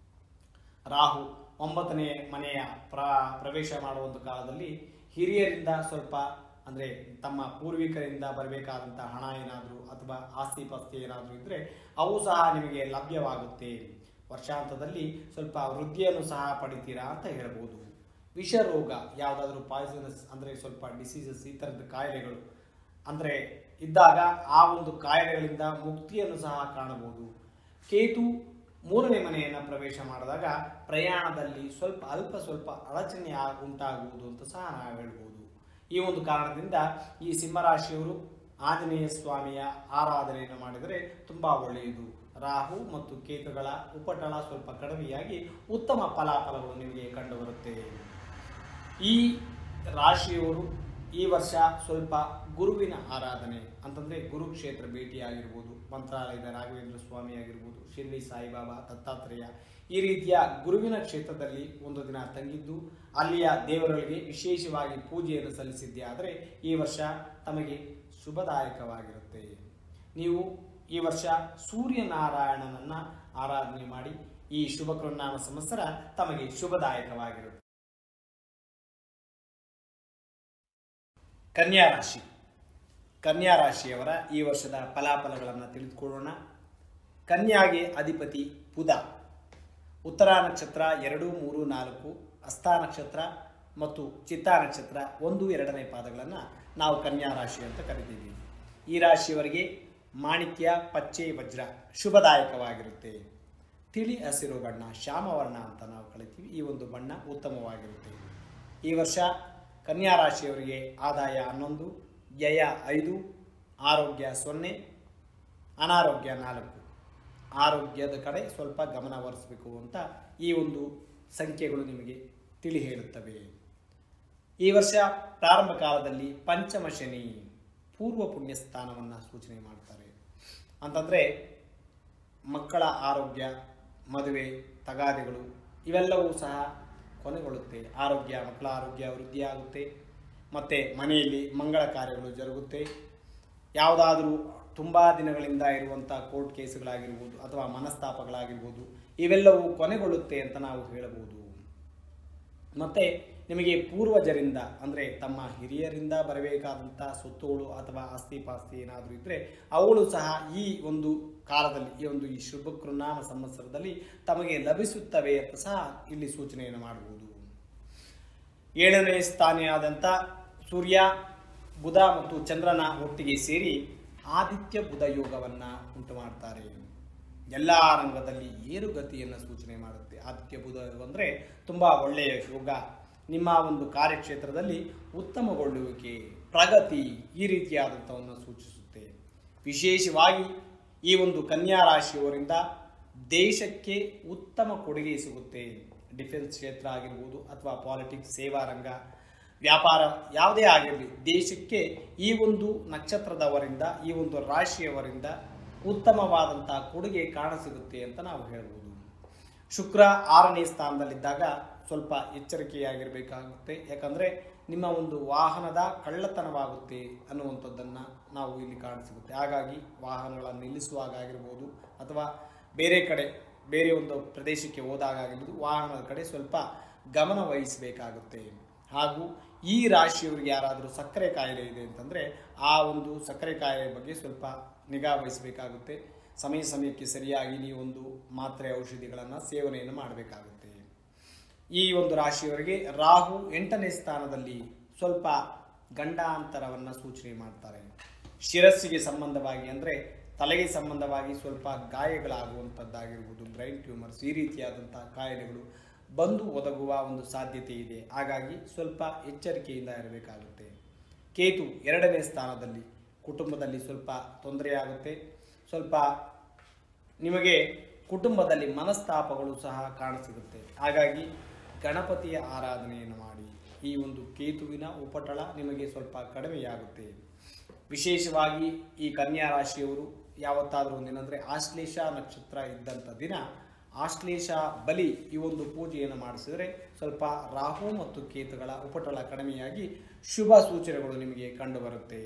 ರಾಹು ಒಂಬತ್ತನೇ ಮನೆಯ ಪ್ರ ಪ್ರವೇಶ ಮಾಡುವಂಥ ಕಾಲದಲ್ಲಿ ಹಿರಿಯರಿಂದ ಸ್ವಲ್ಪ ಅಂದರೆ ತಮ್ಮ ಪೂರ್ವಿಕರಿಂದ ಬರಬೇಕಾದಂಥ ಹಣ ಏನಾದರೂ ಅಥವಾ ಆಸ್ತಿ ಪಾಸ್ತಿ ಏನಾದರೂ ಇದ್ದರೆ ಅವು ಸಹ ನಿಮಗೆ ಲಭ್ಯವಾಗುತ್ತೆ. ವರ್ಷಾಂತದಲ್ಲಿ ಸ್ವಲ್ಪ ವೃದ್ಧಿಯನ್ನು ಸಹ ಪಡಿತೀರಾ ಅಂತ ಹೇಳ್ಬೋದು. ವಿಷರೋಗ ಯಾವುದಾದ್ರೂ ಪಾಯ್ಸನಸ್ ಅಂದರೆ ಸ್ವಲ್ಪ ಡಿಸೀಸಸ್ ಈ ಥರದ ಕಾಯಿಲೆಗಳು ಅಂದರೆ ಇದ್ದಾಗ ಆ ಒಂದು ಕಾಯಿಲೆಗಳಿಂದ ಮುಕ್ತಿಯನ್ನು ಸಹ ಕಾಣಬಹುದು. ಕೇತು ಮೂರನೇ ಮನೆಯನ್ನು ಪ್ರವೇಶ ಮಾಡಿದಾಗ ಪ್ರಯಾಣದಲ್ಲಿ ಸ್ವಲ್ಪ ಅಲ್ಪ ಸ್ವಲ್ಪ ಅಡಚಣೆ ಉಂಟಾಗುವುದು ಅಂತ ಸಹ ನಾವು ಹೇಳ್ಬೋದು. ಈ ಒಂದು ಕಾರಣದಿಂದ ಈ ಸಿಂಹರಾಶಿಯವರು ಆಂಜನೇಯ ಸ್ವಾಮಿಯ ಆರಾಧನೆಯನ್ನು ಮಾಡಿದರೆ ತುಂಬ ಒಳ್ಳೆಯದು. ರಾಹು ಮತ್ತು ಕೇತುಗಳ ಉಪಟಳ ಸ್ವಲ್ಪ ಕಡಿಮೆಯಾಗಿ ಉತ್ತಮ ಫಲಾಫಲಗಳು ನಿಮಗೆ ಕಂಡುಬರುತ್ತೆ. ಈ ರಾಶಿಯವರು ಈ ವರ್ಷ ಸ್ವಲ್ಪ ಗುರುವಿನ ಆರಾಧನೆ ಅಂತಂದರೆ ಗುರುಕ್ಷೇತ್ರ ಭೇಟಿಯಾಗಿರ್ಬೋದು, ಮಂತ್ರಾಲಯದ ರಾಘವೇಂದ್ರ ಸ್ವಾಮಿ ಆಗಿರ್ಬೋದು, ಶಿರ್ಡಿ ಸಾಯಿಬಾಬಾ, ದತ್ತಾತ್ರೇಯ, ಈ ರೀತಿಯ ಗುರುವಿನ ಕ್ಷೇತ್ರದಲ್ಲಿ ಒಂದು ದಿನ ತಂಗಿದ್ದು ಅಲ್ಲಿಯ ದೇವರುಗಳಿಗೆ ವಿಶೇಷವಾಗಿ ಪೂಜೆಯನ್ನು ಸಲ್ಲಿಸಿದ್ದೇ ಆದರೆ ಈ ವರ್ಷ ತಮಗೆ ಶುಭದಾಯಕವಾಗಿರುತ್ತೆ. ನೀವು ಈ ವರ್ಷ ಸೂರ್ಯನಾರಾಯಣನನ್ನ ಆರಾಧನೆ ಮಾಡಿ ಈ ಶುಭ ಕೃನ್ನಾಮ ಸಂವತ್ಸರ ತಮಗೆ ಶುಭದಾಯಕವಾಗಿರುತ್ತೆ. ಕನ್ಯಾ ರಾಶಿ ಕನ್ಯಾ ರಾಶಿಯವರ ಈ ವರ್ಷದ ಫಲಾಫಲಗಳನ್ನು ತಿಳಿದುಕೊಳ್ಳೋಣ. ಕನ್ಯಾಗೆ ಅಧಿಪತಿ ಬುಧ. ಉತ್ತರ ನಕ್ಷತ್ರ ಎರಡು ಮೂರು ನಾಲ್ಕು, ಹಸ್ತ ನಕ್ಷತ್ರ ಮತ್ತು ಚಿತ್ತಾ ನಕ್ಷತ್ರ ಒಂದು ಎರಡನೇ ಪಾದಗಳನ್ನು ನಾವು ಕನ್ಯಾ ರಾಶಿ ಅಂತ ಕರಿತೀವಿ. ಈ ರಾಶಿಯವರಿಗೆ ಮಾಣಿಕ್ಯ, ಪಚ್ಚೆ, ವಜ್ರ ಶುಭದಾಯಕವಾಗಿರುತ್ತೆ. ತಿಳಿ ಹಸಿರು ಬಣ್ಣ, ಶ್ಯಾಮವರ್ಣ ಅಂತ ನಾವು ಕರಿತೀವಿ, ಈ ಒಂದು ಬಣ್ಣ ಉತ್ತಮವಾಗಿರುತ್ತೆ. ಈ ವರ್ಷ ಕನ್ಯಾ ರಾಶಿಯವರಿಗೆ ಆದಾಯ ಹನ್ನೊಂದು, ವ್ಯಯ ಐದು, ಆರೋಗ್ಯ ಸೊನ್ನೆ, ಅನಾರೋಗ್ಯ ನಾಲ್ಕು. ಆರೋಗ್ಯದ ಕಡೆ ಸ್ವಲ್ಪ ಗಮನ ಹರಿಸಬೇಕು ಅಂತ ಈ ಒಂದು ಸಂಖ್ಯೆಗಳು ನಿಮಗೆ ತಿಳಿ ಹೇಳುತ್ತವೆ. ಈ ವರ್ಷ ಪ್ರಾರಂಭ ಕಾಲದಲ್ಲಿ ಪಂಚಮ ಶನಿ ಪೂರ್ವ ಪುಣ್ಯ ಸ್ಥಾನವನ್ನು ಸೂಚನೆ ಮಾಡ್ತಾರೆ. ಅಂತಂದರೆ ಮಕ್ಕಳ ಆರೋಗ್ಯ, ಮದುವೆ, ತಗಾದೆಗಳು ಇವೆಲ್ಲವೂ ಸಹ ಕೊನೆಗೊಳ್ಳುತ್ತೆ. ಆರೋಗ್ಯ, ಮಕ್ಕಳ ಆರೋಗ್ಯ ವೃದ್ಧಿಯಾಗುತ್ತೆ. ಮತ್ತು ಮನೆಯಲ್ಲಿ ಮಂಗಳ ಕಾರ್ಯಗಳು ಜರುಗುತ್ತೆ. ಯಾವುದಾದರೂ ತುಂಬ ದಿನಗಳಿಂದ ಇರುವಂಥ ಕೋರ್ಟ್ ಕೇಸುಗಳಾಗಿರ್ಬೋದು ಅಥವಾ ಮನಸ್ತಾಪಗಳಾಗಿರ್ಬೋದು ಇವೆಲ್ಲವೂ ಕೊನೆಗೊಳ್ಳುತ್ತೆ ಅಂತ ನಾವು ಹೇಳಬಹುದು. ಮತ್ತು ನಿಮಗೆ ಪೂರ್ವಜರಿಂದ ಅಂದರೆ ತಮ್ಮ ಹಿರಿಯರಿಂದ ಬರಬೇಕಾದಂಥ ಸ್ವತ್ತುಗಳು ಅಥವಾ ಆಸ್ತಿ ಪಾಸ್ತಿ ಏನಾದರೂ ಇದ್ದರೆ ಅವುಗಳು ಸಹ ಈ ಒಂದು ಕಾಲದಲ್ಲಿ, ಈ ಒಂದು ಈ ಶುಭ ಕೃನ್ನಾಮ ಸಂವತ್ಸರದಲ್ಲಿ ತಮಗೆ ಲಭಿಸುತ್ತವೆ ಅಂತ ಸಹ ಇಲ್ಲಿ ಸೂಚನೆಯನ್ನು ಮಾಡಬಹುದು. ಏಳನೇ ಸ್ಥಾನಿಯಾದಂಥ ಸೂರ್ಯ, ಬುಧ ಮತ್ತು ಚಂದ್ರನ ಒಟ್ಟಿಗೆ ಸೇರಿ ಆದಿತ್ಯ ಬುಧ ಯೋಗವನ್ನು ಉಂಟು ಮಾಡ್ತಾರೆ. ಎಲ್ಲ ರಂಗದಲ್ಲಿ ಏರುಗತಿಯನ್ನು ಸೂಚನೆ ಮಾಡುತ್ತೆ. ಆದಿತ್ಯ ಬುಧ ಅಂದರೆ ತುಂಬ ಒಳ್ಳೆಯ ಯೋಗ. ನಿಮ್ಮ ಒಂದು ಕಾರ್ಯಕ್ಷೇತ್ರದಲ್ಲಿ ಉತ್ತಮಗೊಳ್ಳುವಿಕೆ, ಪ್ರಗತಿ ಈ ರೀತಿಯಾದಂಥವನ್ನು ಸೂಚಿಸುತ್ತೆ. ವಿಶೇಷವಾಗಿ ಈ ಒಂದು ಕನ್ಯಾ ರಾಶಿಯವರಿಂದ ದೇಶಕ್ಕೆ ಉತ್ತಮ ಕೊಡುಗೆ ಸಿಗುತ್ತೆ. ಡಿಫೆನ್ಸ್ ಕ್ಷೇತ್ರ ಆಗಿರ್ಬೋದು ಅಥವಾ ಪಾಲಿಟಿಕ್ಸ್, ಸೇವಾ ರಂಗ, ವ್ಯಾಪಾರ ಯಾವುದೇ ಆಗಿರಲಿ, ದೇಶಕ್ಕೆ ಈ ಒಂದು ನಕ್ಷತ್ರದವರಿಂದ, ಈ ಒಂದು ರಾಶಿಯವರಿಂದ ಉತ್ತಮವಾದಂಥ ಕೊಡುಗೆ ಕಾಣಸಿಗುತ್ತೆ ಅಂತ ನಾವು ಹೇಳ್ಬೋದು. ಶುಕ್ರ ಆರನೇ ಸ್ಥಾನದಲ್ಲಿದ್ದಾಗ ಸ್ವಲ್ಪ ಎಚ್ಚರಿಕೆಯಾಗಿರಬೇಕಾಗುತ್ತೆ. ಯಾಕಂದರೆ ನಿಮ್ಮ ಒಂದು ವಾಹನದ ಕಳ್ಳತನವಾಗುತ್ತೆ ಅನ್ನುವಂಥದ್ದನ್ನು ನಾವು ಇಲ್ಲಿ ಕಾಣಸಿಗುತ್ತೆ. ಹಾಗಾಗಿ ವಾಹನಗಳನ್ನು ನಿಲ್ಲಿಸುವಾಗ ಆಗಿರ್ಬೋದು ಅಥವಾ ಬೇರೆ ಕಡೆ ಬೇರೆ ಒಂದು ಪ್ರದೇಶಕ್ಕೆ ಹೋದಾಗಿರ್ಬೋದು ವಾಹನದ ಕಡೆ ಸ್ವಲ್ಪ ಗಮನ ವಹಿಸಬೇಕಾಗುತ್ತೆ. ಹಾಗೂ ಈ ರಾಶಿಯವರಿಗೆ ಯಾರಾದರೂ ಸಕ್ಕರೆ ಕಾಯಿಲೆ ಇದೆ ಅಂತಂದರೆ ಆ ಒಂದು ಸಕ್ಕರೆ ಕಾಯಿಲೆ ಬಗ್ಗೆ ಸ್ವಲ್ಪ ನಿಗಾ ವಹಿಸಬೇಕಾಗುತ್ತೆ. ಸಮಯ ಸಮಯಕ್ಕೆ ಸರಿಯಾಗಿ ನೀವೊಂದು ಮಾತ್ರೆ ಔಷಧಿಗಳನ್ನು ಸೇವನೆಯನ್ನು ಮಾಡಬೇಕಾಗುತ್ತೆ. ಈ ಒಂದು ರಾಶಿಯವರಿಗೆ ರಾಹು ಎಂಟನೇ ಸ್ಥಾನದಲ್ಲಿ ಸ್ವಲ್ಪ ಗಂಡಾಂತರವನ್ನು ಸೂಚನೆ ಮಾಡ್ತಾರೆ. ಶಿರಸ್ಸಿಗೆ ಸಂಬಂಧವಾಗಿ ಅಂದರೆ ತಲೆಗೆ ಸಂಬಂಧವಾಗಿ ಸ್ವಲ್ಪ ಗಾಯಗಳಾಗುವಂಥದ್ದಾಗಿರ್ಬೋದು, ಬ್ರೈನ್ ಟ್ಯೂಮರ್ಸ್ ಈ ರೀತಿಯಾದಂಥ ಕಾಯಿಲೆಗಳು ಬಂದು ಒದಗುವ ಒಂದು ಸಾಧ್ಯತೆ ಇದೆ. ಹಾಗಾಗಿ ಸ್ವಲ್ಪ ಎಚ್ಚರಿಕೆಯಿಂದ ಇರಬೇಕಾಗುತ್ತೆ. ಕೇತು ಎರಡನೇ ಸ್ಥಾನದಲ್ಲಿ ಕುಟುಂಬದಲ್ಲಿ ಸ್ವಲ್ಪ ತೊಂದರೆಯಾಗುತ್ತೆ. ಸ್ವಲ್ಪ ನಿಮಗೆ ಕುಟುಂಬದಲ್ಲಿ ಮನಸ್ತಾಪಗಳು ಸಹ ಕಾಣಸಿಗುತ್ತೆ. ಹಾಗಾಗಿ ಗಣಪತಿಯ ಆರಾಧನೆಯನ್ನು ಮಾಡಿ. ಈ ಒಂದು ಕೇತುವಿನ ಉಪಟಳ ನಿಮಗೆ ಸ್ವಲ್ಪ ಕಡಿಮೆಯಾಗುತ್ತೆ. ವಿಶೇಷವಾಗಿ ಈ ಕನ್ಯಾ ರಾಶಿಯವರು ಯಾವತ್ತಾದರೂ ಒಂದಿನಂದರೆ ಆಶ್ಲೇಷ ನಕ್ಷತ್ರ ಇದ್ದಂಥ ದಿನ ಆಶ್ಲೇಷ ಬಲಿ ಈ ಒಂದು ಪೂಜೆಯನ್ನು ಮಾಡಿಸಿದರೆ ಸ್ವಲ್ಪ ರಾಹು ಮತ್ತು ಕೇತುಗಳ ಉಪಟಳ ಕಡಿಮೆಯಾಗಿ ಶುಭ ಸೂಚನೆಗಳು ನಿಮಗೆ ಕಂಡುಬರುತ್ತೆ.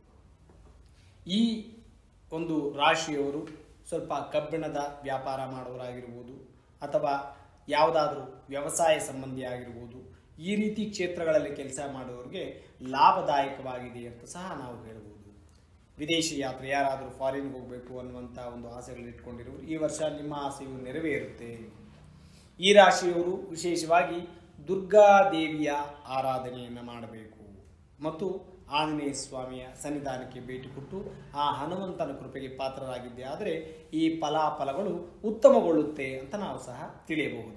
ಈ ಒಂದು ರಾಶಿಯವರು ಸ್ವಲ್ಪ ಕಬ್ಬಿಣದ ವ್ಯಾಪಾರ ಮಾಡೋರಾಗಿರ್ಬೋದು ಅಥವಾ ಯಾವುದಾದ್ರೂ ವ್ಯವಸಾಯ ಸಂಬಂಧಿ ಆಗಿರ್ಬೋದು, ಈ ರೀತಿ ಕ್ಷೇತ್ರಗಳಲ್ಲಿ ಕೆಲಸ ಮಾಡುವವರಿಗೆ ಲಾಭದಾಯಕವಾಗಿದೆ ಅಂತ ಸಹ ನಾವು ಹೇಳ್ಬೋದು. ವಿದೇಶಿ ಯಾತ್ರೆ, ಯಾರಾದರೂ ಫಾರಿನ್ಗೆ ಹೋಗಬೇಕು ಅನ್ನುವಂಥ ಒಂದು ಆಸೆಗಳು ಇಟ್ಕೊಂಡಿರೋರು ಈ ವರ್ಷ ನಿಮ್ಮ ಆಸೆಯು ನೆರವೇರುತ್ತೆ. ಈ ರಾಶಿಯವರು ವಿಶೇಷವಾಗಿ ದುರ್ಗಾದೇವಿಯ ಆರಾಧನೆಯನ್ನು ಮಾಡಬೇಕು ಮತ್ತು ಆಂಜನೇಯ ಸ್ವಾಮಿಯ ಸನ್ನಿಧಾನಕ್ಕೆ ಭೇಟಿ ಕೊಟ್ಟು ಆ ಹನುಮಂತನ ಕೃಪೆಗೆ ಪಾತ್ರರಾಗಿದ್ದೇ ಆದರೆ ಈ ಫಲಾಫಲಗಳು ಉತ್ತಮಗೊಳ್ಳುತ್ತೆ ಅಂತ ನಾವು ಸಹ ತಿಳಿಯಬಹುದು.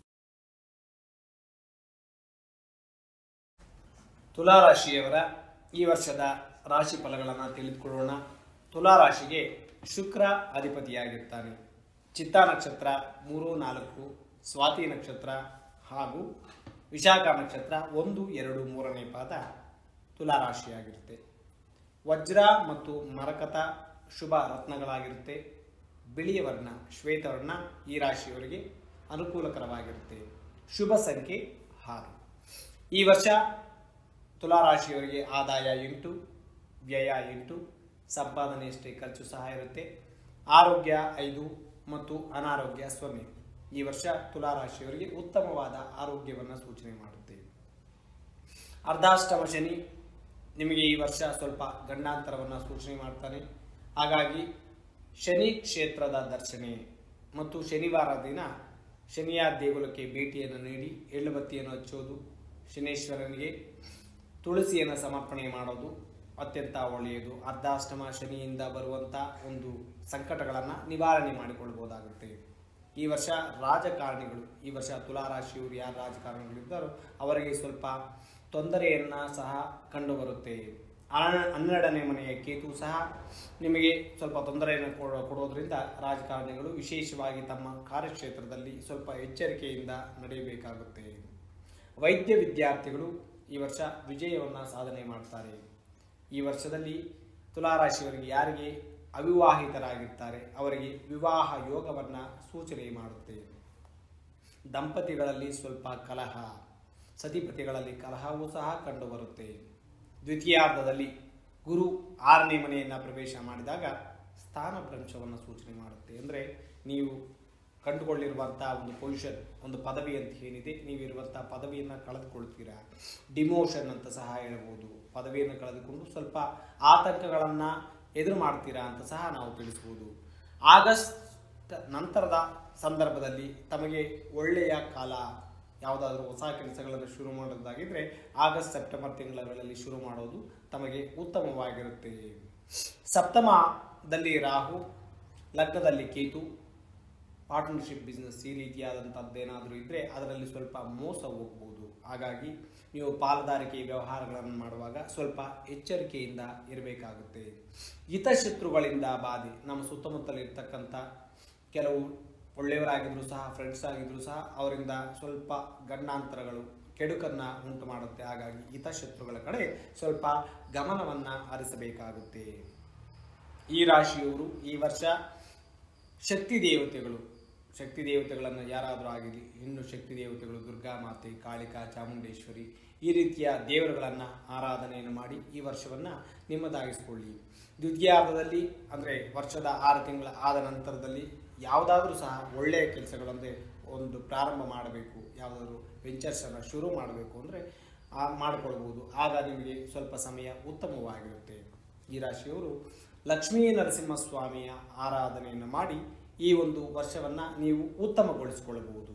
ತುಲಾರಾಶಿಯವರ ಈ ವರ್ಷದ ರಾಶಿ ಫಲಗಳನ್ನು ತಿಳಿದುಕೊಳ್ಳೋಣ. ತುಲಾರಾಶಿಗೆ ಶುಕ್ರ ಅಧಿಪತಿಯಾಗಿರ್ತಾನೆ. ಚಿತ್ತಾ ನಕ್ಷತ್ರ ಮೂರು ನಾಲ್ಕು, ಸ್ವಾತಿ ನಕ್ಷತ್ರ ಹಾಗೂ ವಿಶಾಖ ನಕ್ಷತ್ರ ಒಂದು ಎರಡು ಮೂರನೇ ಪಾದ ತುಲಾರಾಶಿಯಾಗಿರುತ್ತೆ. ವಜ್ರ ಮತ್ತು ಮರಕತ ಶುಭ ರತ್ನಗಳಾಗಿರುತ್ತೆ. ಬಿಳಿಯ ವರ್ಣ ಶ್ವೇತವರ್ಣ ಈ ರಾಶಿಯವರಿಗೆ ಅನುಕೂಲಕರವಾಗಿರುತ್ತೆ. ಶುಭ ಸಂಖ್ಯೆ ಆರು. ಈ ವರ್ಷ ತುಲಾರಾಶಿಯವರಿಗೆ ಆದಾಯ ಎಂಟು, ವ್ಯಯ ಎಂಟು, ಸಂಪಾದನೆಯಷ್ಟೇ ಖರ್ಚು ಸಹ ಇರುತ್ತೆ. ಆರೋಗ್ಯ ಐದು ಮತ್ತು ಅನಾರೋಗ್ಯ ಸೊನ್ನೆ. ಈ ವರ್ಷ ತುಲಾರಾಶಿಯವರಿಗೆ ಉತ್ತಮವಾದ ಆರೋಗ್ಯವನ್ನು ಸೂಚನೆ ಮಾಡುತ್ತೆ. ಅರ್ಧಾಷ್ಟಮ ಶನಿ ನಿಮಗೆ ಈ ವರ್ಷ ಸ್ವಲ್ಪ ಗಂಡಾಂತರವನ್ನು ಸೂಚನೆ ಮಾಡ್ತಾನೆ. ಹಾಗಾಗಿ ಶನಿ ಕ್ಷೇತ್ರದ ದರ್ಶನೆ ಮತ್ತು ಶನಿವಾರ ದಿನ ಶನಿಯ ದೇಗುಲಕ್ಕೆ ಭೇಟಿಯನ್ನು ನೀಡಿ ಎಳ್ಳುಬತ್ತಿಯನ್ನು ಹಚ್ಚೋದು, ಶನೇಶ್ವರನಿಗೆ ತುಳಸಿಯನ್ನು ಸಮರ್ಪಣೆ ಮಾಡೋದು ಅತ್ಯಂತ ಒಳ್ಳೆಯದು. ಅರ್ಧಾಷ್ಟಮ ಶನಿಯಿಂದ ಬರುವಂಥ ಒಂದು ಸಂಕಟಗಳನ್ನು ನಿವಾರಣೆ ಮಾಡಿಕೊಳ್ಬೋದಾಗುತ್ತೆ. ಈ ವರ್ಷ ರಾಜಕಾರಣಿಗಳು, ಈ ವರ್ಷ ತುಲಾರಾಶಿಯವರು ಯಾರು ರಾಜಕಾರಣಿಗಳಿದ್ದಾರೋ ಅವರಿಗೆ ಸ್ವಲ್ಪ ತೊಂದರೆಯನ್ನು ಸಹ ಕಂಡುಬರುತ್ತೆ. ಹನ್ನೆರಡನೇ ಮನೆಯ ಕೇತು ಸಹ ನಿಮಗೆ ಸ್ವಲ್ಪ ತೊಂದರೆಯನ್ನು ಕೊಡೋದ್ರಿಂದ ರಾಜಕಾರಣಿಗಳು ವಿಶೇಷವಾಗಿ ತಮ್ಮ ಕಾರ್ಯಕ್ಷೇತ್ರದಲ್ಲಿ ಸ್ವಲ್ಪ ಎಚ್ಚರಿಕೆಯಿಂದ ನಡೆಯಬೇಕಾಗುತ್ತೆ. ವೈದ್ಯ ವಿದ್ಯಾರ್ಥಿಗಳು ಈ ವರ್ಷ ವಿಜಯವನ್ನು ಸಾಧನೆ ಮಾಡ್ತಾರೆ. ಈ ವರ್ಷದಲ್ಲಿ ತುಲಾರಾಶಿಯವರಿಗೆ ಯಾರಿಗೆ ಅವಿವಾಹಿತರಾಗಿರ್ತಾರೆ ಅವರಿಗೆ ವಿವಾಹ ಯೋಗವನ್ನು ಸೂಚನೆ ಮಾಡುತ್ತೆ. ದಂಪತಿಗಳಲ್ಲಿ ಸ್ವಲ್ಪ ಕಲಹ, ಸತಿಪತಿಗಳಲ್ಲಿ ಕಲಹವೂ ಸಹ ಕಂಡುಬರುತ್ತೆ. ದ್ವಿತೀಯಾರ್ಧದಲ್ಲಿ ಗುರು ಆರನೇ ಮನೆಯನ್ನು ಪ್ರವೇಶ ಮಾಡಿದಾಗ ಸ್ಥಾನಭ್ರಂಶವನ್ನು ಸೂಚನೆ ಮಾಡುತ್ತೆ. ಅಂದರೆ ನೀವು ಕಂಡುಕೊಳ್ಳಿರುವಂಥ ಒಂದು ಪೊಸಿಷನ್, ಒಂದು ಪದವಿ ಅಂತ ಏನಿದೆ, ನೀವಿರುವಂಥ ಪದವಿಯನ್ನು ಕಳೆದುಕೊಳ್ತೀರಾ. ಡಿಮೋಷನ್ ಅಂತ ಸಹ ಹೇಳ್ಬೋದು. ಪದವಿಯನ್ನು ಕಳೆದುಕೊಂಡು ಸ್ವಲ್ಪ ಆತಂಕಗಳನ್ನು ಎದುರು ಮಾಡ್ತೀರಾ ಅಂತ ಸಹ ನಾವು ತಿಳಿಸ್ಬೋದು. ಆಗಸ್ಟ್ ನಂತರದ ಸಂದರ್ಭದಲ್ಲಿ ತಮಗೆ ಒಳ್ಳೆಯ ಕಾಲ. ಯಾವುದಾದ್ರೂ ಹೊಸ ಕೆಲಸಗಳನ್ನು ಶುರು ಮಾಡೋದಾಗಿದ್ದರೆ ಆಗಸ್ಟ್ ಸೆಪ್ಟೆಂಬರ್ ತಿಂಗಳಲ್ಲಿ ಶುರು ಮಾಡೋದು ತಮಗೆ ಉತ್ತಮವಾಗಿರುತ್ತೆ. ಸಪ್ತಮದಲ್ಲಿ ರಾಹು, ಲಗ್ನದಲ್ಲಿ ಕೇತು, ಪಾರ್ಟ್ನರ್ಶಿಪ್ ಬಿಸ್ನೆಸ್ ಈ ರೀತಿಯಾದಂಥದ್ದೇನಾದರೂ ಇದ್ದರೆ ಅದರಲ್ಲಿ ಸ್ವಲ್ಪ ಮೋಸ ಹೋಗ್ಬೋದು. ಹಾಗಾಗಿ ನೀವು ಪಾಲುದಾರಿಕೆ ವ್ಯವಹಾರಗಳನ್ನು ಮಾಡುವಾಗ ಸ್ವಲ್ಪ ಎಚ್ಚರಿಕೆಯಿಂದ ಇರಬೇಕಾಗುತ್ತೆ. ಹಿತಶತ್ರುಗಳಿಂದ ಬಾಧೆ, ನಮ್ಮ ಸುತ್ತಮುತ್ತಲಿರ್ತಕ್ಕಂಥ ಕೆಲವು ಒಳ್ಳೆಯವರಾಗಿದ್ದರೂ ಸಹ, ಫ್ರೆಂಡ್ಸ್ ಆಗಿದ್ದರೂ ಸಹ ಅವರಿಂದ ಸ್ವಲ್ಪ ಗಂಡಾಂತರಗಳು ಕೆಡುಕನ್ನು ಉಂಟು ಮಾಡುತ್ತೆ. ಹಾಗಾಗಿ ಹಿತಶತ್ರುಗಳ ಕಡೆ ಸ್ವಲ್ಪ ಗಮನವನ್ನು ಹರಿಸಬೇಕಾಗುತ್ತೆ. ಈ ರಾಶಿಯವರು ಈ ವರ್ಷ ಶಕ್ತಿ ದೇವತೆಗಳು ಶಕ್ತಿ ದೇವತೆಗಳನ್ನು ಯಾರಾದರೂ ಆಗಿರಲಿ, ಇನ್ನು ಶಕ್ತಿ ದೇವತೆಗಳು ದುರ್ಗಾ ಮಾತೆ, ಕಾಳಿಕಾ, ಚಾಮುಂಡೇಶ್ವರಿ ಈ ರೀತಿಯ ದೇವರುಗಳನ್ನು ಆರಾಧನೆಯನ್ನು ಮಾಡಿ ಈ ವರ್ಷವನ್ನು ನಿಮ್ಮದಾಗಿಸಿಕೊಳ್ಳಿ. ದ್ವಿತೀಯಾರ್ಧದಲ್ಲಿ ಅಂದರೆ ವರ್ಷದ ಆರು ತಿಂಗಳ ಆದ ನಂತರದಲ್ಲಿ ಯಾವುದಾದ್ರೂ ಸಹ ಒಳ್ಳೆಯ ಕೆಲಸಗಳು ಅಂದರೆ ಒಂದು ಪ್ರಾರಂಭ ಮಾಡಬೇಕು, ಯಾವುದಾದ್ರೂ ವೆಂಚರ್ಸನ್ನು ಶುರು ಮಾಡಬೇಕು ಅಂದರೆ ಮಾಡಿಕೊಳ್ಬೋದು. ಆಗ ನಿಮಗೆ ಸ್ವಲ್ಪ ಸಮಯ ಉತ್ತಮವಾಗಿರುತ್ತೆ. ಈ ರಾಶಿಯವರು ಲಕ್ಷ್ಮೀ ನರಸಿಂಹಸ್ವಾಮಿಯ ಆರಾಧನೆಯನ್ನು ಮಾಡಿ ಈ ಒಂದು ವರ್ಷವನ್ನು ನೀವು ಉತ್ತಮಗೊಳಿಸಿಕೊಳ್ಳಬಹುದು.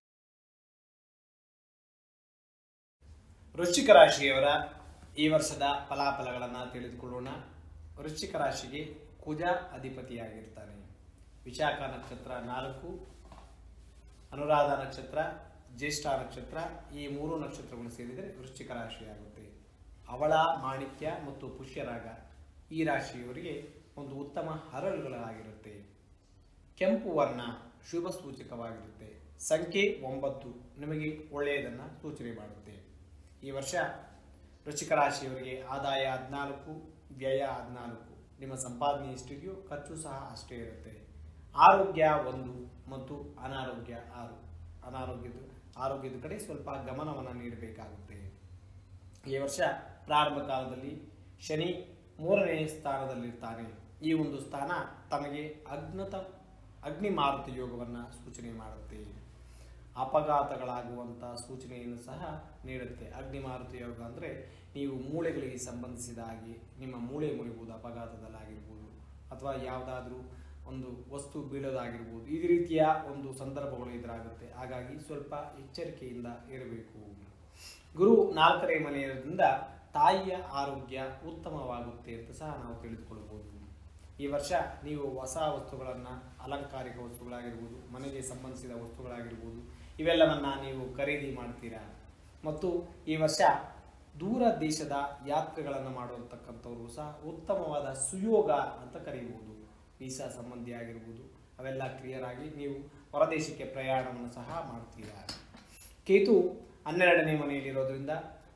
ವೃಶ್ಚಿಕ ರಾಶಿಯವರ ಈ ವರ್ಷದ ಫಲಾಫಲಗಳನ್ನು ತಿಳಿದುಕೊಳ್ಳೋಣ. ವೃಶ್ಚಿಕ ರಾಶಿಗೆ ಕುಜ ಅಧಿಪತಿಯಾಗಿರ್ತಾನೆ. ವಿಶಾಖ ನಕ್ಷತ್ರ ನಾಲ್ಕು, ಅನುರಾಧ ನಕ್ಷತ್ರ, ಜ್ಯೇಷ್ಠ ನಕ್ಷತ್ರ ಈ ಮೂರು ನಕ್ಷತ್ರಗಳು ಸೇರಿದರೆ ವೃಶ್ಚಿಕ ರಾಶಿಯಾಗುತ್ತೆ. ಅವಳ, ಮಾಣಿಕ್ಯ ಮತ್ತು ಪುಷ್ಯರಾಗ ಈ ರಾಶಿಯವರಿಗೆ ಒಂದು ಉತ್ತಮ ಹರಳುಗಳಾಗಿರುತ್ತೆ. ಕೆಂಪು ವರ್ಣ ಶುಭ ಸೂಚಕವಾಗಿರುತ್ತೆ. ಸಂಖ್ಯೆ ಒಂಬತ್ತು ನಿಮಗೆ ಒಳ್ಳೆಯದನ್ನು ಸೂಚನೆ ಮಾಡುತ್ತೆ. ಈ ವರ್ಷ ವೃಶ್ಚಿಕ ರಾಶಿಯವರಿಗೆ ಆದಾಯ ಹದಿನಾಲ್ಕು, ವ್ಯಯ ಹದಿನಾಲ್ಕು. ನಿಮ್ಮ ಸಂಪಾದನೆ ಎಷ್ಟಿದೆಯೋ ಖರ್ಚು ಸಹ ಅಷ್ಟೇ ಇರುತ್ತೆ. ಆರೋಗ್ಯ ಒಂದು ಮತ್ತು ಅನಾರೋಗ್ಯ ಆರು. ಅನಾರೋಗ್ಯದ ಆರೋಗ್ಯದ ಕಡೆ ಸ್ವಲ್ಪ ಗಮನವನ್ನು ನೀಡಬೇಕಾಗುತ್ತೆ. ಈ ವರ್ಷ ಪ್ರಾರಂಭ ಕಾಲದಲ್ಲಿ ಶನಿ ಮೂರನೇ ಸ್ಥಾನದಲ್ಲಿರ್ತಾನೆ. ಈ ಒಂದು ಸ್ಥಾನ ತಮಗೆ ಅಗ್ನತ ಅಗ್ನಿ ಮಾರುತ ಯೋಗವನ್ನು ಸೂಚನೆ ಮಾಡುತ್ತೆ. ಅಪಘಾತಗಳಾಗುವಂಥ ಸೂಚನೆಯನ್ನು ಸಹ ನೀಡುತ್ತೆ. ಅಗ್ನಿ ಮಾರುತ ಯೋಗ ಅಂದರೆ ನೀವು ಮೂಳೆಗಳಿಗೆ ಸಂಬಂಧಿಸಿದ ಹಾಗೆ ನಿಮ್ಮ ಮೂಳೆ ಮುರಿಬೋದು, ಅಪಘಾತದಲ್ಲಾಗಿರ್ಬೋದು ಅಥವಾ ಯಾವುದಾದ್ರೂ ಒಂದು ವಸ್ತು ಬೀಳೋದಾಗಿರ್ಬೋದು. ಈ ರೀತಿಯ ಒಂದು ಸಂದರ್ಭಗಳು ಎದುರಾಗುತ್ತೆ. ಹಾಗಾಗಿ ಸ್ವಲ್ಪ ಎಚ್ಚರಿಕೆಯಿಂದ ಇರಬೇಕು. ಗುರು ನಾಲ್ಕನೇ ಮನೆಯಿಂದ ತಾಯಿಯ ಆರೋಗ್ಯ ಉತ್ತಮವಾಗುತ್ತೆ ಅಂತ ಸಹ ನಾವು ತಿಳಿದುಕೊಳ್ಳಬಹುದು. ಈ ವರ್ಷ ನೀವು ಹೊಸ ವಸ್ತುಗಳನ್ನು, ಅಲಂಕಾರಿಕ ವಸ್ತುಗಳಾಗಿರ್ಬೋದು, ಮನೆಗೆ ಸಂಬಂಧಿಸಿದ ವಸ್ತುಗಳಾಗಿರ್ಬೋದು, ಇವೆಲ್ಲವನ್ನು ನೀವು ಖರೀದಿ ಮಾಡ್ತೀರಾ. ಮತ್ತು ಈ ವರ್ಷ ದೂರ ದೇಶದ ಯಾತ್ರೆಗಳನ್ನು ಮಾಡುವಂತಕ್ಕಂಥವ್ರು ಸಹ ಉತ್ತಮವಾದ ಸುಯೋಗ ಅಂತ ಕರೀಬಹುದು. ವೀಸಾ ಸಂಬಂಧಿ ಆಗಿರ್ಬೋದು, ಅವೆಲ್ಲ ಕ್ಲಿಯರ್ ಆಗಿ ನೀವು ಹೊರದೇಶಕ್ಕೆ ಪ್ರಯಾಣವನ್ನು ಸಹ ಮಾಡ್ತೀರಾ. ಕೇತು ಹನ್ನೆರಡನೇ ಮನೆಯಲ್ಲಿರೋದ್ರಿಂದ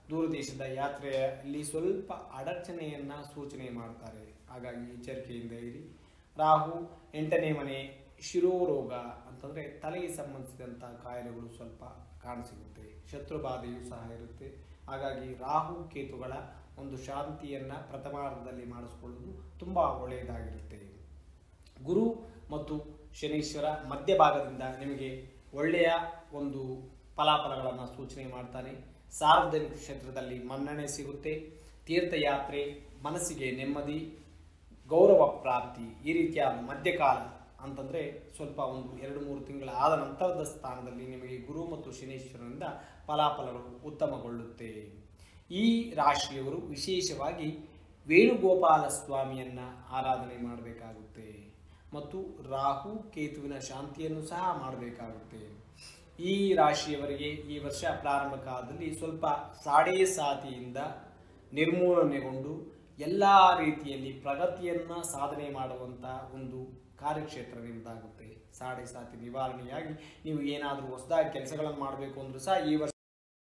ದೂರದೇಶದ ಯಾತ್ರೆಯಲ್ಲಿ ಸ್ವಲ್ಪ ಅಡಚಣೆಯನ್ನು ಸೂಚನೆ ಮಾಡ್ತಾರೆ, ಹಾಗಾಗಿ ಎಚ್ಚರಿಕೆಯಿಂದ ಇರಿ. ರಾಹು ಎಂಟನೇ ಮನೆ ಶಿರೋರೋಗ ಅಂತಂದರೆ ತಲೆಗೆ ಸಂಬಂಧಿಸಿದಂಥ ಕಾಯಿಲೆಗಳು ಸ್ವಲ್ಪ ಕಾಣಸಿಗುತ್ತೆ, ಶತ್ರುಬಾಧೆಯೂ ಸಹ ಇರುತ್ತೆ. ಹಾಗಾಗಿ ರಾಹು ಕೇತುಗಳ ಒಂದು ಶಾಂತಿಯನ್ನು ಪ್ರಥಮಾರ್ಧದಲ್ಲಿ ಮಾಡಿಸ್ಕೊಳ್ಳೋದು ತುಂಬ ಒಳ್ಳೆಯದಾಗಿರುತ್ತೆ. ಗುರು ಮತ್ತು ಶನೀಶ್ವರ ಮಧ್ಯಭಾಗದಿಂದ ನಿಮಗೆ ಒಳ್ಳೆಯ ಒಂದು ಫಲಾಫಲಗಳನ್ನು ಸೂಚನೆ ಮಾಡ್ತಾನೆ. ಸಾರ್ವಜನಿಕ ಕ್ಷೇತ್ರದಲ್ಲಿ ಮನ್ನಣೆ ಸಿಗುತ್ತೆ. ತೀರ್ಥಯಾತ್ರೆ, ಮನಸ್ಸಿಗೆ ನೆಮ್ಮದಿ, ಗೌರವ ಪ್ರಾಪ್ತಿ, ಈ ರೀತಿಯ ಮಧ್ಯಕಾಲ ಅಂತಂದರೆ ಸ್ವಲ್ಪ ಒಂದು ಎರಡು ಮೂರು ತಿಂಗಳ ಆದ ನಂತರದ ಸ್ಥಾನದಲ್ಲಿ ನಿಮಗೆ ಗುರು ಮತ್ತು ಶನೀಶ್ವರನಿಂದ ಫಲಾಫಲಗಳು ಉತ್ತಮಗೊಳ್ಳುತ್ತೆ. ಈ ರಾಶಿಯವರು ವಿಶೇಷವಾಗಿ ವೇಣುಗೋಪಾಲ ಸ್ವಾಮಿಯನ್ನು ಆರಾಧನೆ ಮಾಡಬೇಕಾಗುತ್ತೆ ಮತ್ತು ರಾಹು ಕೇತುವಿನ ಶಾಂತಿಯನ್ನು ಸಹ ಮಾಡಬೇಕಾಗುತ್ತೆ. ಈ ರಾಶಿಯವರಿಗೆ ಈ ವರ್ಷ ಪ್ರಾರಂಭ ಕಾಲದಲ್ಲಿ ಸ್ವಲ್ಪ ಸಾಡೆ ಸಾತಿಯಿಂದ ನಿರ್ಮೂಲನೆಗೊಂಡು ಎಲ್ಲ ರೀತಿಯಲ್ಲಿ ಪ್ರಗತಿಯನ್ನು ಸಾಧನೆ ಮಾಡುವಂಥ ಒಂದು ಕಾರ್ಯಕ್ಷೇತ್ರ ನಿಮ್ಮದಾಗುತ್ತೆ. ಸಾಡೆ ಸಾತಿ ನಿವಾರಣೆಯಾಗಿ ನೀವು ಏನಾದರೂ ಹೊಸದಾಗಿ ಕೆಲಸಗಳನ್ನು ಮಾಡಬೇಕು ಅಂದರೂ ಸಹ ಈ ವರ್ಷ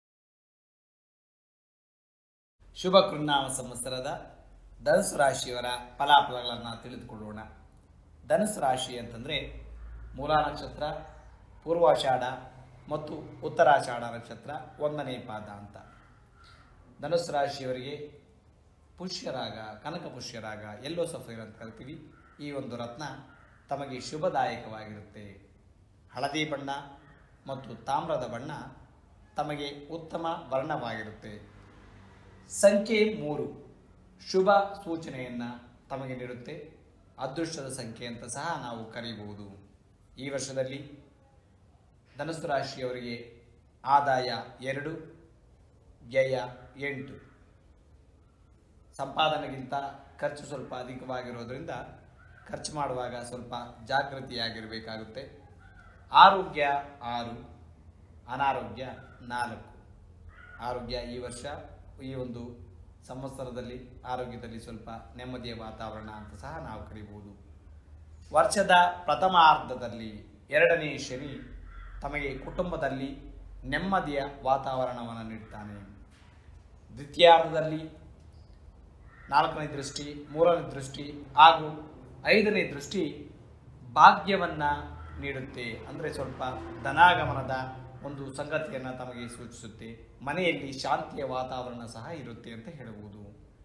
ಶುಭ ಕೃನ್ನಾಮ ಸಂವತ್ಸರದ ಧನುಸು ರಾಶಿಯವರ ಫಲಾಫಲಗಳನ್ನು ತಿಳಿದುಕೊಳ್ಳೋಣ. ಧನುಸು ರಾಶಿ ಅಂತಂದರೆ ಮೂಲ ನಕ್ಷತ್ರ, ಪೂರ್ವಾಷಾಢ ಮತ್ತು ಉತ್ತರಾಷಾಢ ನಕ್ಷತ್ರ ಒಂದನೇ ಪಾದ ಅಂತ. ಧನುಸು ರಾಶಿಯವರಿಗೆ ಪುಷ್ಯರಾಗ, ಕನಕ ಪುಷ್ಯರಾಗ, ಎಲ್ಲೋ ಸಫೈರ್ ಅಂತ ಕರಿತೀವಿ, ಈ ಒಂದು ರತ್ನ ತಮಗೆ ಶುಭದಾಯಕವಾಗಿರುತ್ತೆ. ಹಳದಿ ಬಣ್ಣ ಮತ್ತು ತಾಮ್ರದ ಬಣ್ಣ ತಮಗೆ ಉತ್ತಮ ವರ್ಣವಾಗಿರುತ್ತೆ. ಸಂಖ್ಯೆ ಮೂರು ಶುಭ ಸೂಚನೆಯನ್ನು ತಮಗೆ ನೀಡುತ್ತೆ. ಅದೃಷ್ಟದ ಸಂಖ್ಯೆ ಅಂತ ಸಹ ನಾವು ಕರೀಬಹುದು. ಈ ವರ್ಷದಲ್ಲಿ ಧನುಸು ರಾಶಿಯವರಿಗೆ ಆದಾಯ ಎರಡು, ವ್ಯಯ ಎಂಟು. ಸಂಪಾದನೆಗಿಂತ ಖರ್ಚು ಸ್ವಲ್ಪ ಅಧಿಕವಾಗಿರೋದ್ರಿಂದ ಖರ್ಚು ಮಾಡುವಾಗ ಸ್ವಲ್ಪ ಜಾಗೃತಿಯಾಗಿರಬೇಕಾಗುತ್ತೆ. ಆರೋಗ್ಯ ಆರು, ಅನಾರೋಗ್ಯ ನಾಲ್ಕು. ಆರೋಗ್ಯ ಈ ವರ್ಷ ಈ ಒಂದು ಸಂವತ್ಸರದಲ್ಲಿ ಆರೋಗ್ಯದಲ್ಲಿ ಸ್ವಲ್ಪ ನೆಮ್ಮದಿಯ ವಾತಾವರಣ ಅಂತ ಸಹ ನಾವು ಕರೀಬಹುದು. ವರ್ಷದ ಪ್ರಥಮಾರ್ಧದಲ್ಲಿ ಎರಡನೇ ಶನಿ ತಮಗೆ ಕುಟುಂಬದಲ್ಲಿ ನೆಮ್ಮದಿಯ ವಾತಾವರಣವನ್ನು ನೀಡುತ್ತಾನೆ. ದ್ವಿತೀಯಾರ್ಧದಲ್ಲಿ ನಾಲ್ಕನೇ ದೃಷ್ಟಿ, ಮೂರನೇ ದೃಷ್ಟಿ ಹಾಗೂ ಐದನೇ ದೃಷ್ಟಿ ಭಾಗ್ಯವನ್ನು ನೀಡುತ್ತೆ. ಅಂದರೆ ಸ್ವಲ್ಪ ಧನಾಗಮನದ ಒಂದು ಸಂಗತಿಯನ್ನು ತಮಗೆ ಸೂಚಿಸುತ್ತೆ. ಮನೆಯಲ್ಲಿ ಶಾಂತಿಯ ವಾತಾವರಣ ಸಹ ಇರುತ್ತೆ ಅಂತ ಹೇಳಬಹುದು.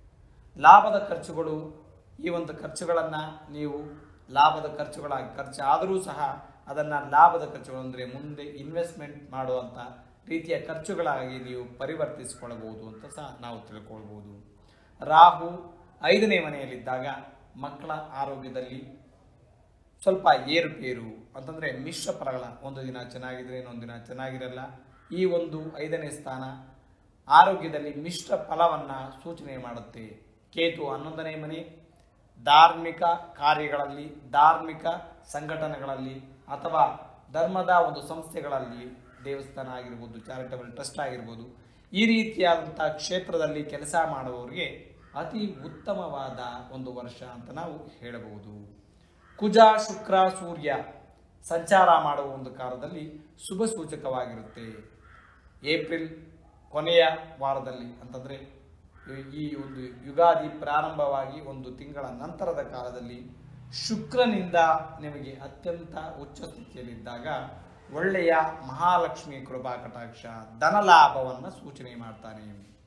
ಲಾಭದ ಖರ್ಚುಗಳು, ಈ ಒಂದು ಖರ್ಚುಗಳನ್ನು ನೀವು ಲಾಭದ ಖರ್ಚುಗಳಾಗಿ ಖರ್ಚಾದರೂ ಸಹ ಅದನ್ನು ಲಾಭದ ಖರ್ಚುಗಳು ಅಂದರೆ ಮುಂದೆ ಇನ್ವೆಸ್ಟ್ಮೆಂಟ್ ಮಾಡುವಂಥ ರೀತಿಯ ಖರ್ಚುಗಳಾಗಿ ನೀವು ಪರಿವರ್ತಿಸಿಕೊಳ್ಳಬಹುದು ಅಂತ ಸಹ ನಾವು ತಿಳ್ಕೊಳ್ಬೋದು. ರಾಹು ಐದನೇ ಮನೆಯಲ್ಲಿದ್ದಾಗ ಮಕ್ಕಳ ಆರೋಗ್ಯದಲ್ಲಿ ಸ್ವಲ್ಪ ಏರುಪೇರು ಅಂತಂದರೆ ಮಿಶ್ರ ಫಲಗಳ, ಒಂದು ದಿನ ಚೆನ್ನಾಗಿದ್ರೆ ಇನ್ನೊಂದು ದಿನ ಚೆನ್ನಾಗಿರಲ್ಲ. ಈ ಒಂದು ಐದನೇ ಸ್ಥಾನ ಆರೋಗ್ಯದಲ್ಲಿ ಮಿಶ್ರ ಫಲವನ್ನು ಸೂಚನೆ ಮಾಡುತ್ತೆ. ಕೇತು ಹನ್ನೊಂದನೇ ಮನೆ ಧಾರ್ಮಿಕ ಕಾರ್ಯಗಳಲ್ಲಿ, ಧಾರ್ಮಿಕ ಸಂಘಟನೆಗಳಲ್ಲಿ ಅಥವಾ ಧರ್ಮದ ಒಂದು ಸಂಸ್ಥೆಗಳಲ್ಲಿ, ದೇವಸ್ಥಾನ ಆಗಿರ್ಬೋದು, ಚಾರಿಟಬಲ್ ಟ್ರಸ್ಟ್ ಆಗಿರ್ಬೋದು, ಈ ರೀತಿಯಾದಂಥ ಕ್ಷೇತ್ರದಲ್ಲಿ ಕೆಲಸ ಮಾಡುವವರಿಗೆ ಅತಿ ಉತ್ತಮವಾದ ಒಂದು ವರ್ಷ ಅಂತ ನಾವು ಹೇಳಬಹುದು. ಕುಜ, ಶುಕ್ರ, ಸೂರ್ಯ ಸಂಚಾರ ಮಾಡುವ ಒಂದು ಕಾಲದಲ್ಲಿ ಶುಭ ಸೂಚಕವಾಗಿರುತ್ತೆ. ಏಪ್ರಿಲ್ ಕೊನೆಯ ವಾರದಲ್ಲಿ ಅಂತಂದರೆ ಈ ಒಂದು ಯುಗಾದಿ ಪ್ರಾರಂಭವಾಗಿ ಒಂದು ತಿಂಗಳ ನಂತರದ ಕಾಲದಲ್ಲಿ ಶುಕ್ರನಿಂದ ನಿಮಗೆ ಅತ್ಯಂತ ಉಚ್ಚ ಸ್ಥಿತಿಯಲ್ಲಿದ್ದಾಗ ಒಳ್ಳೆಯ ಮಹಾಲಕ್ಷ್ಮಿ ಕೃಪಾ ಕಟಾಕ್ಷ ಧನಲಾಭವನ್ನು ಸೂಚನೆ ಮಾಡ್ತಾನೆ.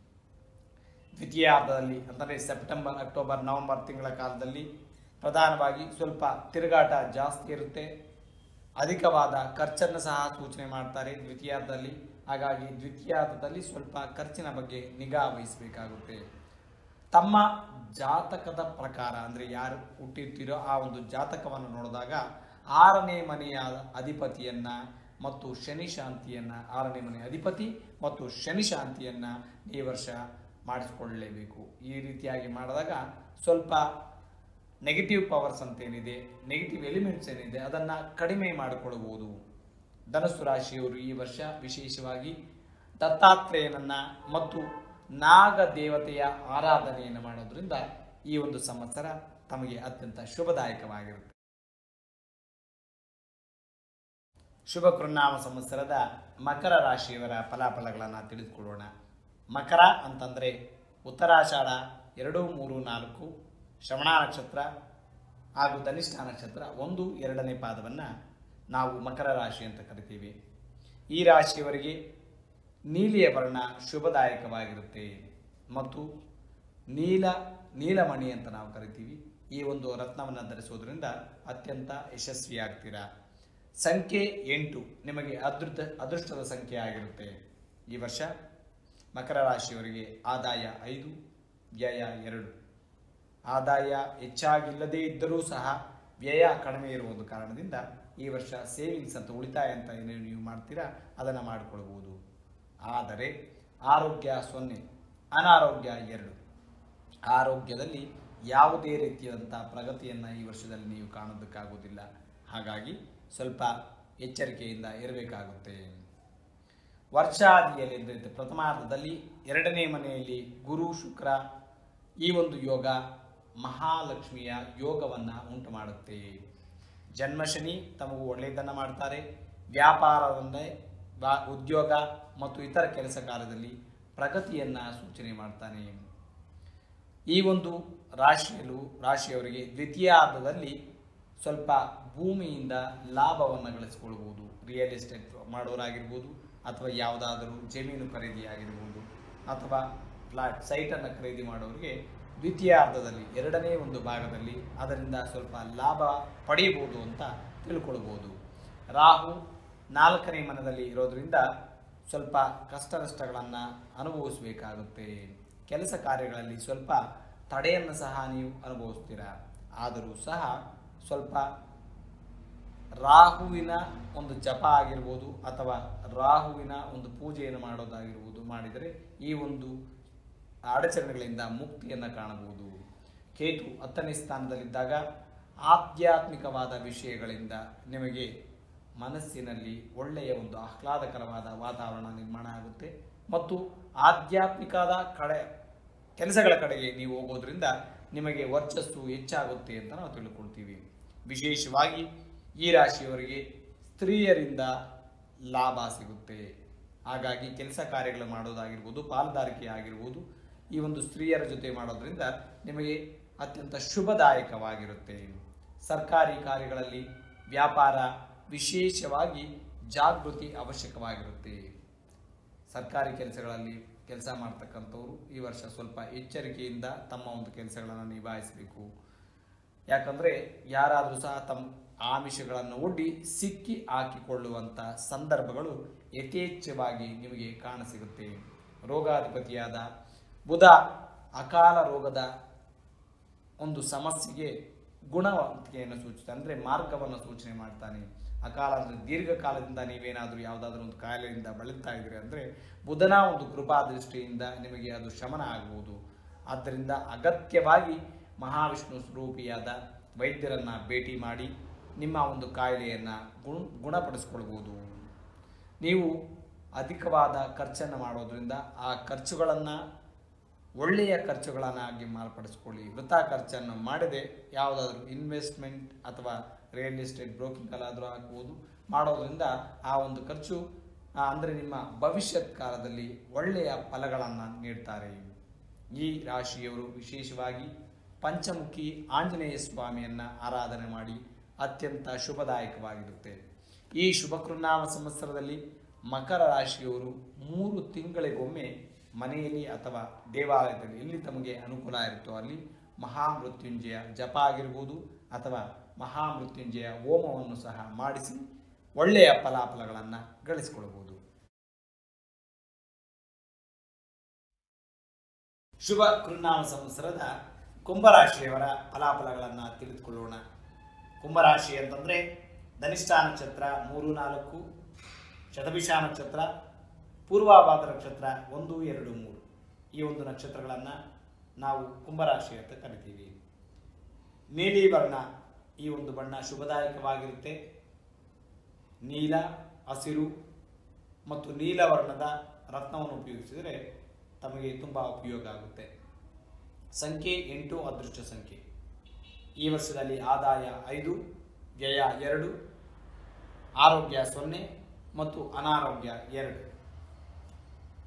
ದ್ವಿತೀಯಾರ್ಧದಲ್ಲಿ ಅಂದರೆ ಸೆಪ್ಟೆಂಬರ್, ಅಕ್ಟೋಬರ್, ನವೆಂಬರ್ ತಿಂಗಳ ಕಾಲದಲ್ಲಿ ಪ್ರಧಾನವಾಗಿ ಸ್ವಲ್ಪ ತಿರುಗಾಟ ಜಾಸ್ತಿ ಇರುತ್ತೆ. ಅಧಿಕವಾದ ಖರ್ಚನ್ನು ಸಹ ಸೂಚನೆ ಮಾಡ್ತಾರೆ ದ್ವಿತೀಯಾರ್ಧದಲ್ಲಿ. ಹಾಗಾಗಿ ದ್ವಿತೀಯಾರ್ಧದಲ್ಲಿ ಸ್ವಲ್ಪ ಖರ್ಚಿನ ಬಗ್ಗೆ ನಿಗಾ ವಹಿಸಬೇಕಾಗುತ್ತೆ. ತಮ್ಮ ಜಾತಕದ ಪ್ರಕಾರ ಅಂದರೆ ಯಾರು ಹುಟ್ಟಿರ್ತೀರೋ ಆ ಒಂದು ಜಾತಕವನ್ನು ನೋಡಿದಾಗ ಆರನೇ ಮನೆಯ ಅಧಿಪತಿಯನ್ನು ಮತ್ತು ಶನಿ ಶಾಂತಿಯನ್ನು, ಆರನೇ ಮನೆಯ ಅಧಿಪತಿ ಮತ್ತು ಶನಿ ಶಾಂತಿಯನ್ನು ಈ ವರ್ಷ ಮಾಡಿಸಿಕೊಳ್ಳಲೇಬೇಕು. ಈ ರೀತಿಯಾಗಿ ಮಾಡಿದಾಗ ಸ್ವಲ್ಪ ನೆಗೆಟಿವ್ ಪವರ್ಸ್ ಅಂತ ಏನಿದೆ, ನೆಗೆಟಿವ್ ಎಲಿಮೆಂಟ್ಸ್ ಏನಿದೆ ಅದನ್ನು ಕಡಿಮೆ ಮಾಡಿಕೊಳ್ಳಬಹುದು. ಧನುಸ್ಸು ರಾಶಿಯವರು ಈ ವರ್ಷ ವಿಶೇಷವಾಗಿ ದತ್ತಾತ್ರೇಯನನ್ನು ಮತ್ತು ನಾಗ ದೇವತೆಯ ಆರಾಧನೆಯನ್ನು ಮಾಡೋದ್ರಿಂದ ಈ ಒಂದು ಸಂವತ್ಸರ ತಮಗೆ ಅತ್ಯಂತ ಶುಭದಾಯಕವಾಗಿರುತ್ತೆ. ಶುಭ ಕೃನ್ನಾಮ ಸಂವತ್ಸರದ ಮಕರ ರಾಶಿಯವರ ಫಲಾಫಲಗಳನ್ನು ತಿಳಿದುಕೊಳ್ಳೋಣ. ಮಕರ ಅಂತಂದರೆ ಉತ್ತರಾಷಾಢ ಎರಡು ಮೂರು ನಾಲ್ಕು ಶ್ರವಣ ನಕ್ಷತ್ರ ಹಾಗೂ ಧನಿಷ್ಠ ನಕ್ಷತ್ರ ಒಂದು ಎರಡನೇ ಪಾದವನ್ನು ನಾವು ಮಕರ ರಾಶಿ ಅಂತ ಕರಿತೀವಿ. ಈ ರಾಶಿಯವರಿಗೆ ನೀಲಿಯ ವರ್ಣ ಶುಭದಾಯಕವಾಗಿರುತ್ತೆ ಮತ್ತು ನೀಲ ನೀಲಮಣಿ ಅಂತ ನಾವು ಕರಿತೀವಿ. ಈ ಒಂದು ರತ್ನವನ್ನು ಧರಿಸೋದ್ರಿಂದ ಅತ್ಯಂತ ಯಶಸ್ವಿಯಾಗ್ತೀರಾ. ಸಂಖ್ಯೆ ಎಂಟು ನಿಮಗೆ ಅದೃಷ್ಟ ಅದೃಷ್ಟದ ಸಂಖ್ಯೆ ಆಗಿರುತ್ತೆ. ಈ ವರ್ಷ ಮಕರ ರಾಶಿಯವರಿಗೆ ಆದಾಯ ಐದು, ವ್ಯಯ ಎರಡು. ಆದಾಯ ಹೆಚ್ಚಾಗಿಲ್ಲದೇ ಇದ್ದರೂ ಸಹ ವ್ಯಯ ಕಡಿಮೆ ಇರುವುದು ಕಾರಣದಿಂದ ಈ ವರ್ಷ ಸೇವಿಂಗ್ಸ್ ಅಂತ ಉಳಿತಾಯ ಅಂತ ಏನೇನು ನೀವು ಮಾಡ್ತೀರಾ ಅದನ್ನು ಮಾಡಿಕೊಳ್ಬೋದು. ಆದರೆ ಆರೋಗ್ಯ ಸೊನ್ನೆ, ಅನಾರೋಗ್ಯ ಎರಡು. ಆರೋಗ್ಯದಲ್ಲಿ ಯಾವುದೇ ರೀತಿಯಾದಂಥ ಪ್ರಗತಿಯನ್ನು ಈ ವರ್ಷದಲ್ಲಿ ನೀವು ಕಾಣೋದಕ್ಕಾಗೋದಿಲ್ಲ. ಹಾಗಾಗಿ ಸ್ವಲ್ಪ ಎಚ್ಚರಿಕೆಯಿಂದ ಇರಬೇಕಾಗುತ್ತೆ. ವರ್ಷಾದಿಯಲ್ಲಿ ಅಂದರೆ ಪ್ರಥಮಾರ್ಧದಲ್ಲಿ ಎರಡನೇ ಮನೆಯಲ್ಲಿ ಗುರು ಶುಕ್ರ ಈ ಒಂದು ಯೋಗ ಮಹಾಲಕ್ಷ್ಮಿಯ ಯೋಗವನ್ನು ಉಂಟು ಮಾಡುತ್ತೆ. ಜನ್ಮಶನಿ ತಮಗೂ ಒಳ್ಳೆಯದನ್ನು ಮಾಡ್ತಾರೆ. ವ್ಯಾಪಾರವನ್ನೇ ಉದ್ಯೋಗ ಮತ್ತು ಇತರ ಕೆಲಸ ಕಾರ್ಯದಲ್ಲಿ ಪ್ರಗತಿಯನ್ನು ಸೂಚನೆ ಮಾಡ್ತಾನೆ. ಈ ಒಂದು ರಾಶಿಯಲ್ಲೂ ರಾಶಿಯವರಿಗೆ ದ್ವಿತೀಯಾರ್ಧದಲ್ಲಿ ಸ್ವಲ್ಪ ಭೂಮಿಯಿಂದ ಲಾಭವನ್ನು ಗಳಿಸಿಕೊಳ್ಬೋದು. ರಿಯಲ್ ಎಸ್ಟೇಟ್ ಮಾಡೋರಾಗಿರ್ಬೋದು ಅಥವಾ ಯಾವುದಾದರೂ ಜಮೀನು ಖರೀದಿ ಆಗಿರ್ಬೋದು ಅಥವಾ ಫ್ಲಾಟ್ ಸೈಟನ್ನು ಖರೀದಿ ಮಾಡೋರಿಗೆ ದ್ವಿತೀಯಾರ್ಧದಲ್ಲಿ ಎರಡನೇ ಒಂದು ಭಾಗದಲ್ಲಿ ಅದರಿಂದ ಸ್ವಲ್ಪ ಲಾಭ ಪಡೆಯಬಹುದು ಅಂತ ತಿಳ್ಕೊಳ್ಬೋದು. ರಾಹು ನಾಲ್ಕನೇ ಮನದಲ್ಲಿ ಇರೋದರಿಂದ ಸ್ವಲ್ಪ ಕಷ್ಟ ನಷ್ಟಗಳನ್ನು ಅನುಭವಿಸಬೇಕಾಗುತ್ತೆ. ಕೆಲಸ ಕಾರ್ಯಗಳಲ್ಲಿ ಸ್ವಲ್ಪ ತಡೆಯನ್ನು ಸಹ ನೀವು ಅನುಭವಿಸ್ತೀರಾ. ಆದರೂ ಸಹ ಸ್ವಲ್ಪ ರಾಹುವಿನ ಒಂದು ಜಪ ಆಗಿರ್ಬೋದು ಅಥವಾ ರಾಹುವಿನ ಒಂದು ಪೂಜೆಯನ್ನು ಮಾಡೋದಾಗಿರ್ಬೋದು ಮಾಡಿದರೆ ಈ ಒಂದು ಅಡಚಣೆಗಳಿಂದ ಮುಕ್ತಿಯನ್ನು ಕಾಣಬಹುದು. ಕೇತು ಹತ್ತನೇ ಸ್ಥಾನದಲ್ಲಿದ್ದಾಗ ಆಧ್ಯಾತ್ಮಿಕವಾದ ವಿಷಯಗಳಿಂದ ನಿಮಗೆ ಮನಸ್ಸಿನಲ್ಲಿ ಒಳ್ಳೆಯ ಒಂದು ಆಹ್ಲಾದಕರವಾದ ವಾತಾವರಣ ನಿರ್ಮಾಣ ಆಗುತ್ತೆ ಮತ್ತು ಆಧ್ಯಾತ್ಮಿಕದ ಕಡೆ ಕೆಲಸಗಳ ಕಡೆಗೆ ನೀವು ಹೋಗೋದ್ರಿಂದ ನಿಮಗೆ ವರ್ಚಸ್ಸು ಹೆಚ್ಚಾಗುತ್ತೆ ಅಂತ ನಾವು ತಿಳ್ಕೊಳ್ತೀವಿ. ವಿಶೇಷವಾಗಿ ಈ ರಾಶಿಯವರಿಗೆ ಸ್ತ್ರೀಯರಿಂದ ಲಾಭ ಸಿಗುತ್ತೆ. ಹಾಗಾಗಿ ಕೆಲಸ ಕಾರ್ಯಗಳು ಮಾಡೋದಾಗಿರ್ಬೋದು, ಪಾಲುದಾರಿಕೆ ಆಗಿರ್ಬೋದು, ಈ ಒಂದು ಸ್ತ್ರೀಯರ ಜೊತೆ ಮಾಡೋದ್ರಿಂದ ನಿಮಗೆ ಅತ್ಯಂತ ಶುಭದಾಯಕವಾಗಿರುತ್ತೆ. ಸರ್ಕಾರಿ ಕಾರ್ಯಗಳಲ್ಲಿ ವ್ಯಾಪಾರ ವಿಶೇಷವಾಗಿ ಜಾಗೃತಿ ಅವಶ್ಯಕವಾಗಿರುತ್ತೆ. ಸರ್ಕಾರಿ ಕೆಲಸಗಳಲ್ಲಿ ಕೆಲಸ ಮಾಡ್ತಕ್ಕಂಥವ್ರು ಈ ವರ್ಷ ಸ್ವಲ್ಪ ಎಚ್ಚರಿಕೆಯಿಂದ ತಮ್ಮ ಒಂದು ಕೆಲಸಗಳನ್ನು ನಿಭಾಯಿಸಬೇಕು. ಯಾಕಂದರೆ ಯಾರಾದರೂ ಸಹ ತಮ್ಮ ಆಮಿಷಗಳನ್ನು ಒಡ್ಡಿ ಸಿಕ್ಕಿ ಹಾಕಿಕೊಳ್ಳುವಂಥ ಸಂದರ್ಭಗಳು ಯಥೇಚ್ಛವಾಗಿ ನಿಮಗೆ ಕಾಣಸಿಗುತ್ತೆ. ರೋಗಾಧಿಪತಿಯಾದ ಬುಧ ಅಕಾಲ ರೋಗದ ಒಂದು ಸಮಸ್ಯೆಗೆ ಗುಣವಂತಿಕೆಯನ್ನು ಸೂಚಿಸ್ತಾನೆ, ಅಂದರೆ ಮಾರ್ಗವನ್ನು ಸೂಚನೆ ಮಾಡ್ತಾನೆ. ಅಕಾಲ ಅಂದರೆ ದೀರ್ಘಕಾಲದಿಂದ ನೀವೇನಾದರೂ ಯಾವುದಾದ್ರೂ ಒಂದು ಕಾಯಿಲೆಯಿಂದ ಬಳಲ್ತಾ ಇದ್ದೀರಿ ಅಂದರೆ ಬುಧನ ಒಂದು ಕೃಪಾ ದೃಷ್ಟಿಯಿಂದ ನಿಮಗೆ ಅದು ಶಮನ ಆಗಬಹುದು. ಆದ್ದರಿಂದ ಅಗತ್ಯವಾಗಿ ಮಹಾವಿಷ್ಣು ಸ್ವರೂಪಿಯಾದ ವೈದ್ಯರನ್ನು ಭೇಟಿ ಮಾಡಿ ನಿಮ್ಮ ಒಂದು ಕಾಯಿಲೆಯನ್ನು ಗುಣ ಗುಣಪಡಿಸ್ಕೊಳ್ಬೋದು. ನೀವು ಅಧಿಕವಾದ ಖರ್ಚನ್ನು ಮಾಡೋದ್ರಿಂದ ಆ ಖರ್ಚುಗಳನ್ನು ಒಳ್ಳೆಯ ಖರ್ಚುಗಳನ್ನಾಗಿ ಮಾರ್ಪಡಿಸ್ಕೊಳ್ಳಿ. ವೃಥಾ ಖರ್ಚನ್ನು ಮಾಡದೆ ಯಾವುದಾದ್ರೂ ಇನ್ವೆಸ್ಟ್ಮೆಂಟ್ ಅಥವಾ ರಿಯಲ್ ಎಸ್ಟೇಟ್ ಬ್ರೋಕಿಂಗಲ್ಲಾದರೂ ಹಾಕ್ಬೋದು. ಮಾಡೋದ್ರಿಂದ ಆ ಒಂದು ಖರ್ಚು ಅಂದರೆ ನಿಮ್ಮ ಭವಿಷ್ಯತ್ ಕಾಲದಲ್ಲಿ ಒಳ್ಳೆಯ ಫಲಗಳನ್ನು ನೀಡ್ತಾರೆ. ಈ ರಾಶಿಯವರು ವಿಶೇಷವಾಗಿ ಪಂಚಮುಖಿ ಆಂಜನೇಯ ಸ್ವಾಮಿಯನ್ನು ಆರಾಧನೆ ಮಾಡಿ ಅತ್ಯಂತ ಶುಭದಾಯಕವಾಗಿರುತ್ತೆ. ಈ ಶುಭ ಕೃನಾಮ ಸಂವತ್ಸರದಲ್ಲಿ ಮಕರ ರಾಶಿಯವರು ಮೂರು ತಿಂಗಳಿಗೊಮ್ಮೆ ಮನೆಯಲ್ಲಿ ಅಥವಾ ದೇವಾಲಯದಲ್ಲಿ ಎಲ್ಲಿ ತಮಗೆ ಅನುಕೂಲ ಇರುತ್ತೋ ಅಲ್ಲಿ ಮಹಾಮೃತ್ಯುಂಜಯ ಜಪ ಆಗಿರ್ಬೋದು ಅಥವಾ ಮಹಾಮೃತ್ಯುಂಜಯ ಹೋಮವನ್ನು ಸಹ ಮಾಡಿಸಿ ಒಳ್ಳೆಯ ಫಲಾಫಲಗಳನ್ನು ಗಳಿಸಿಕೊಳ್ಳಬಹುದು. ಶುಭ ಕೃನಾಮ ಸಂವತ್ಸರದ ಕುಂಭರಾಶಿಯವರ ಫಲಾಫಲಗಳನ್ನು ತಿಳಿದುಕೊಳ್ಳೋಣ. ಕುಂಭರಾಶಿ ಅಂತಂದರೆ ಧನಿಷ್ಠ ನಕ್ಷತ್ರ ಮೂರು ನಾಲ್ಕು, ಶತಭಿಷ ನಕ್ಷತ್ರ, ಪೂರ್ವಾಭಾದ್ರ ನಕ್ಷತ್ರ ಒಂದು ಎರಡು ಮೂರು ಈ ಒಂದು ನಕ್ಷತ್ರಗಳನ್ನು ನಾವು ಕುಂಭರಾಶಿ ಅಂತ ಕರಿತೀವಿ. ನೀಲಿ ವರ್ಣ ಈ ಒಂದು ಬಣ್ಣ ಶುಭದಾಯಕವಾಗಿರುತ್ತೆ. ನೀಲ, ಹಸಿರು ಮತ್ತು ನೀಲ ವರ್ಣದ ರತ್ನವನ್ನು ಉಪಯೋಗಿಸಿದರೆ ತಮಗೆ ತುಂಬ ಉಪಯೋಗ ಆಗುತ್ತೆ. ಸಂಖ್ಯೆ ಎಂಟು ಅದೃಷ್ಟ ಸಂಖ್ಯೆ. ಈ ವರ್ಷದಲ್ಲಿ ಆದಾಯ ಐದು, ವ್ಯಯ ಎರಡು, ಆರೋಗ್ಯ ಸೊನ್ನೆ ಮತ್ತು ಅನಾರೋಗ್ಯ ಎರಡು.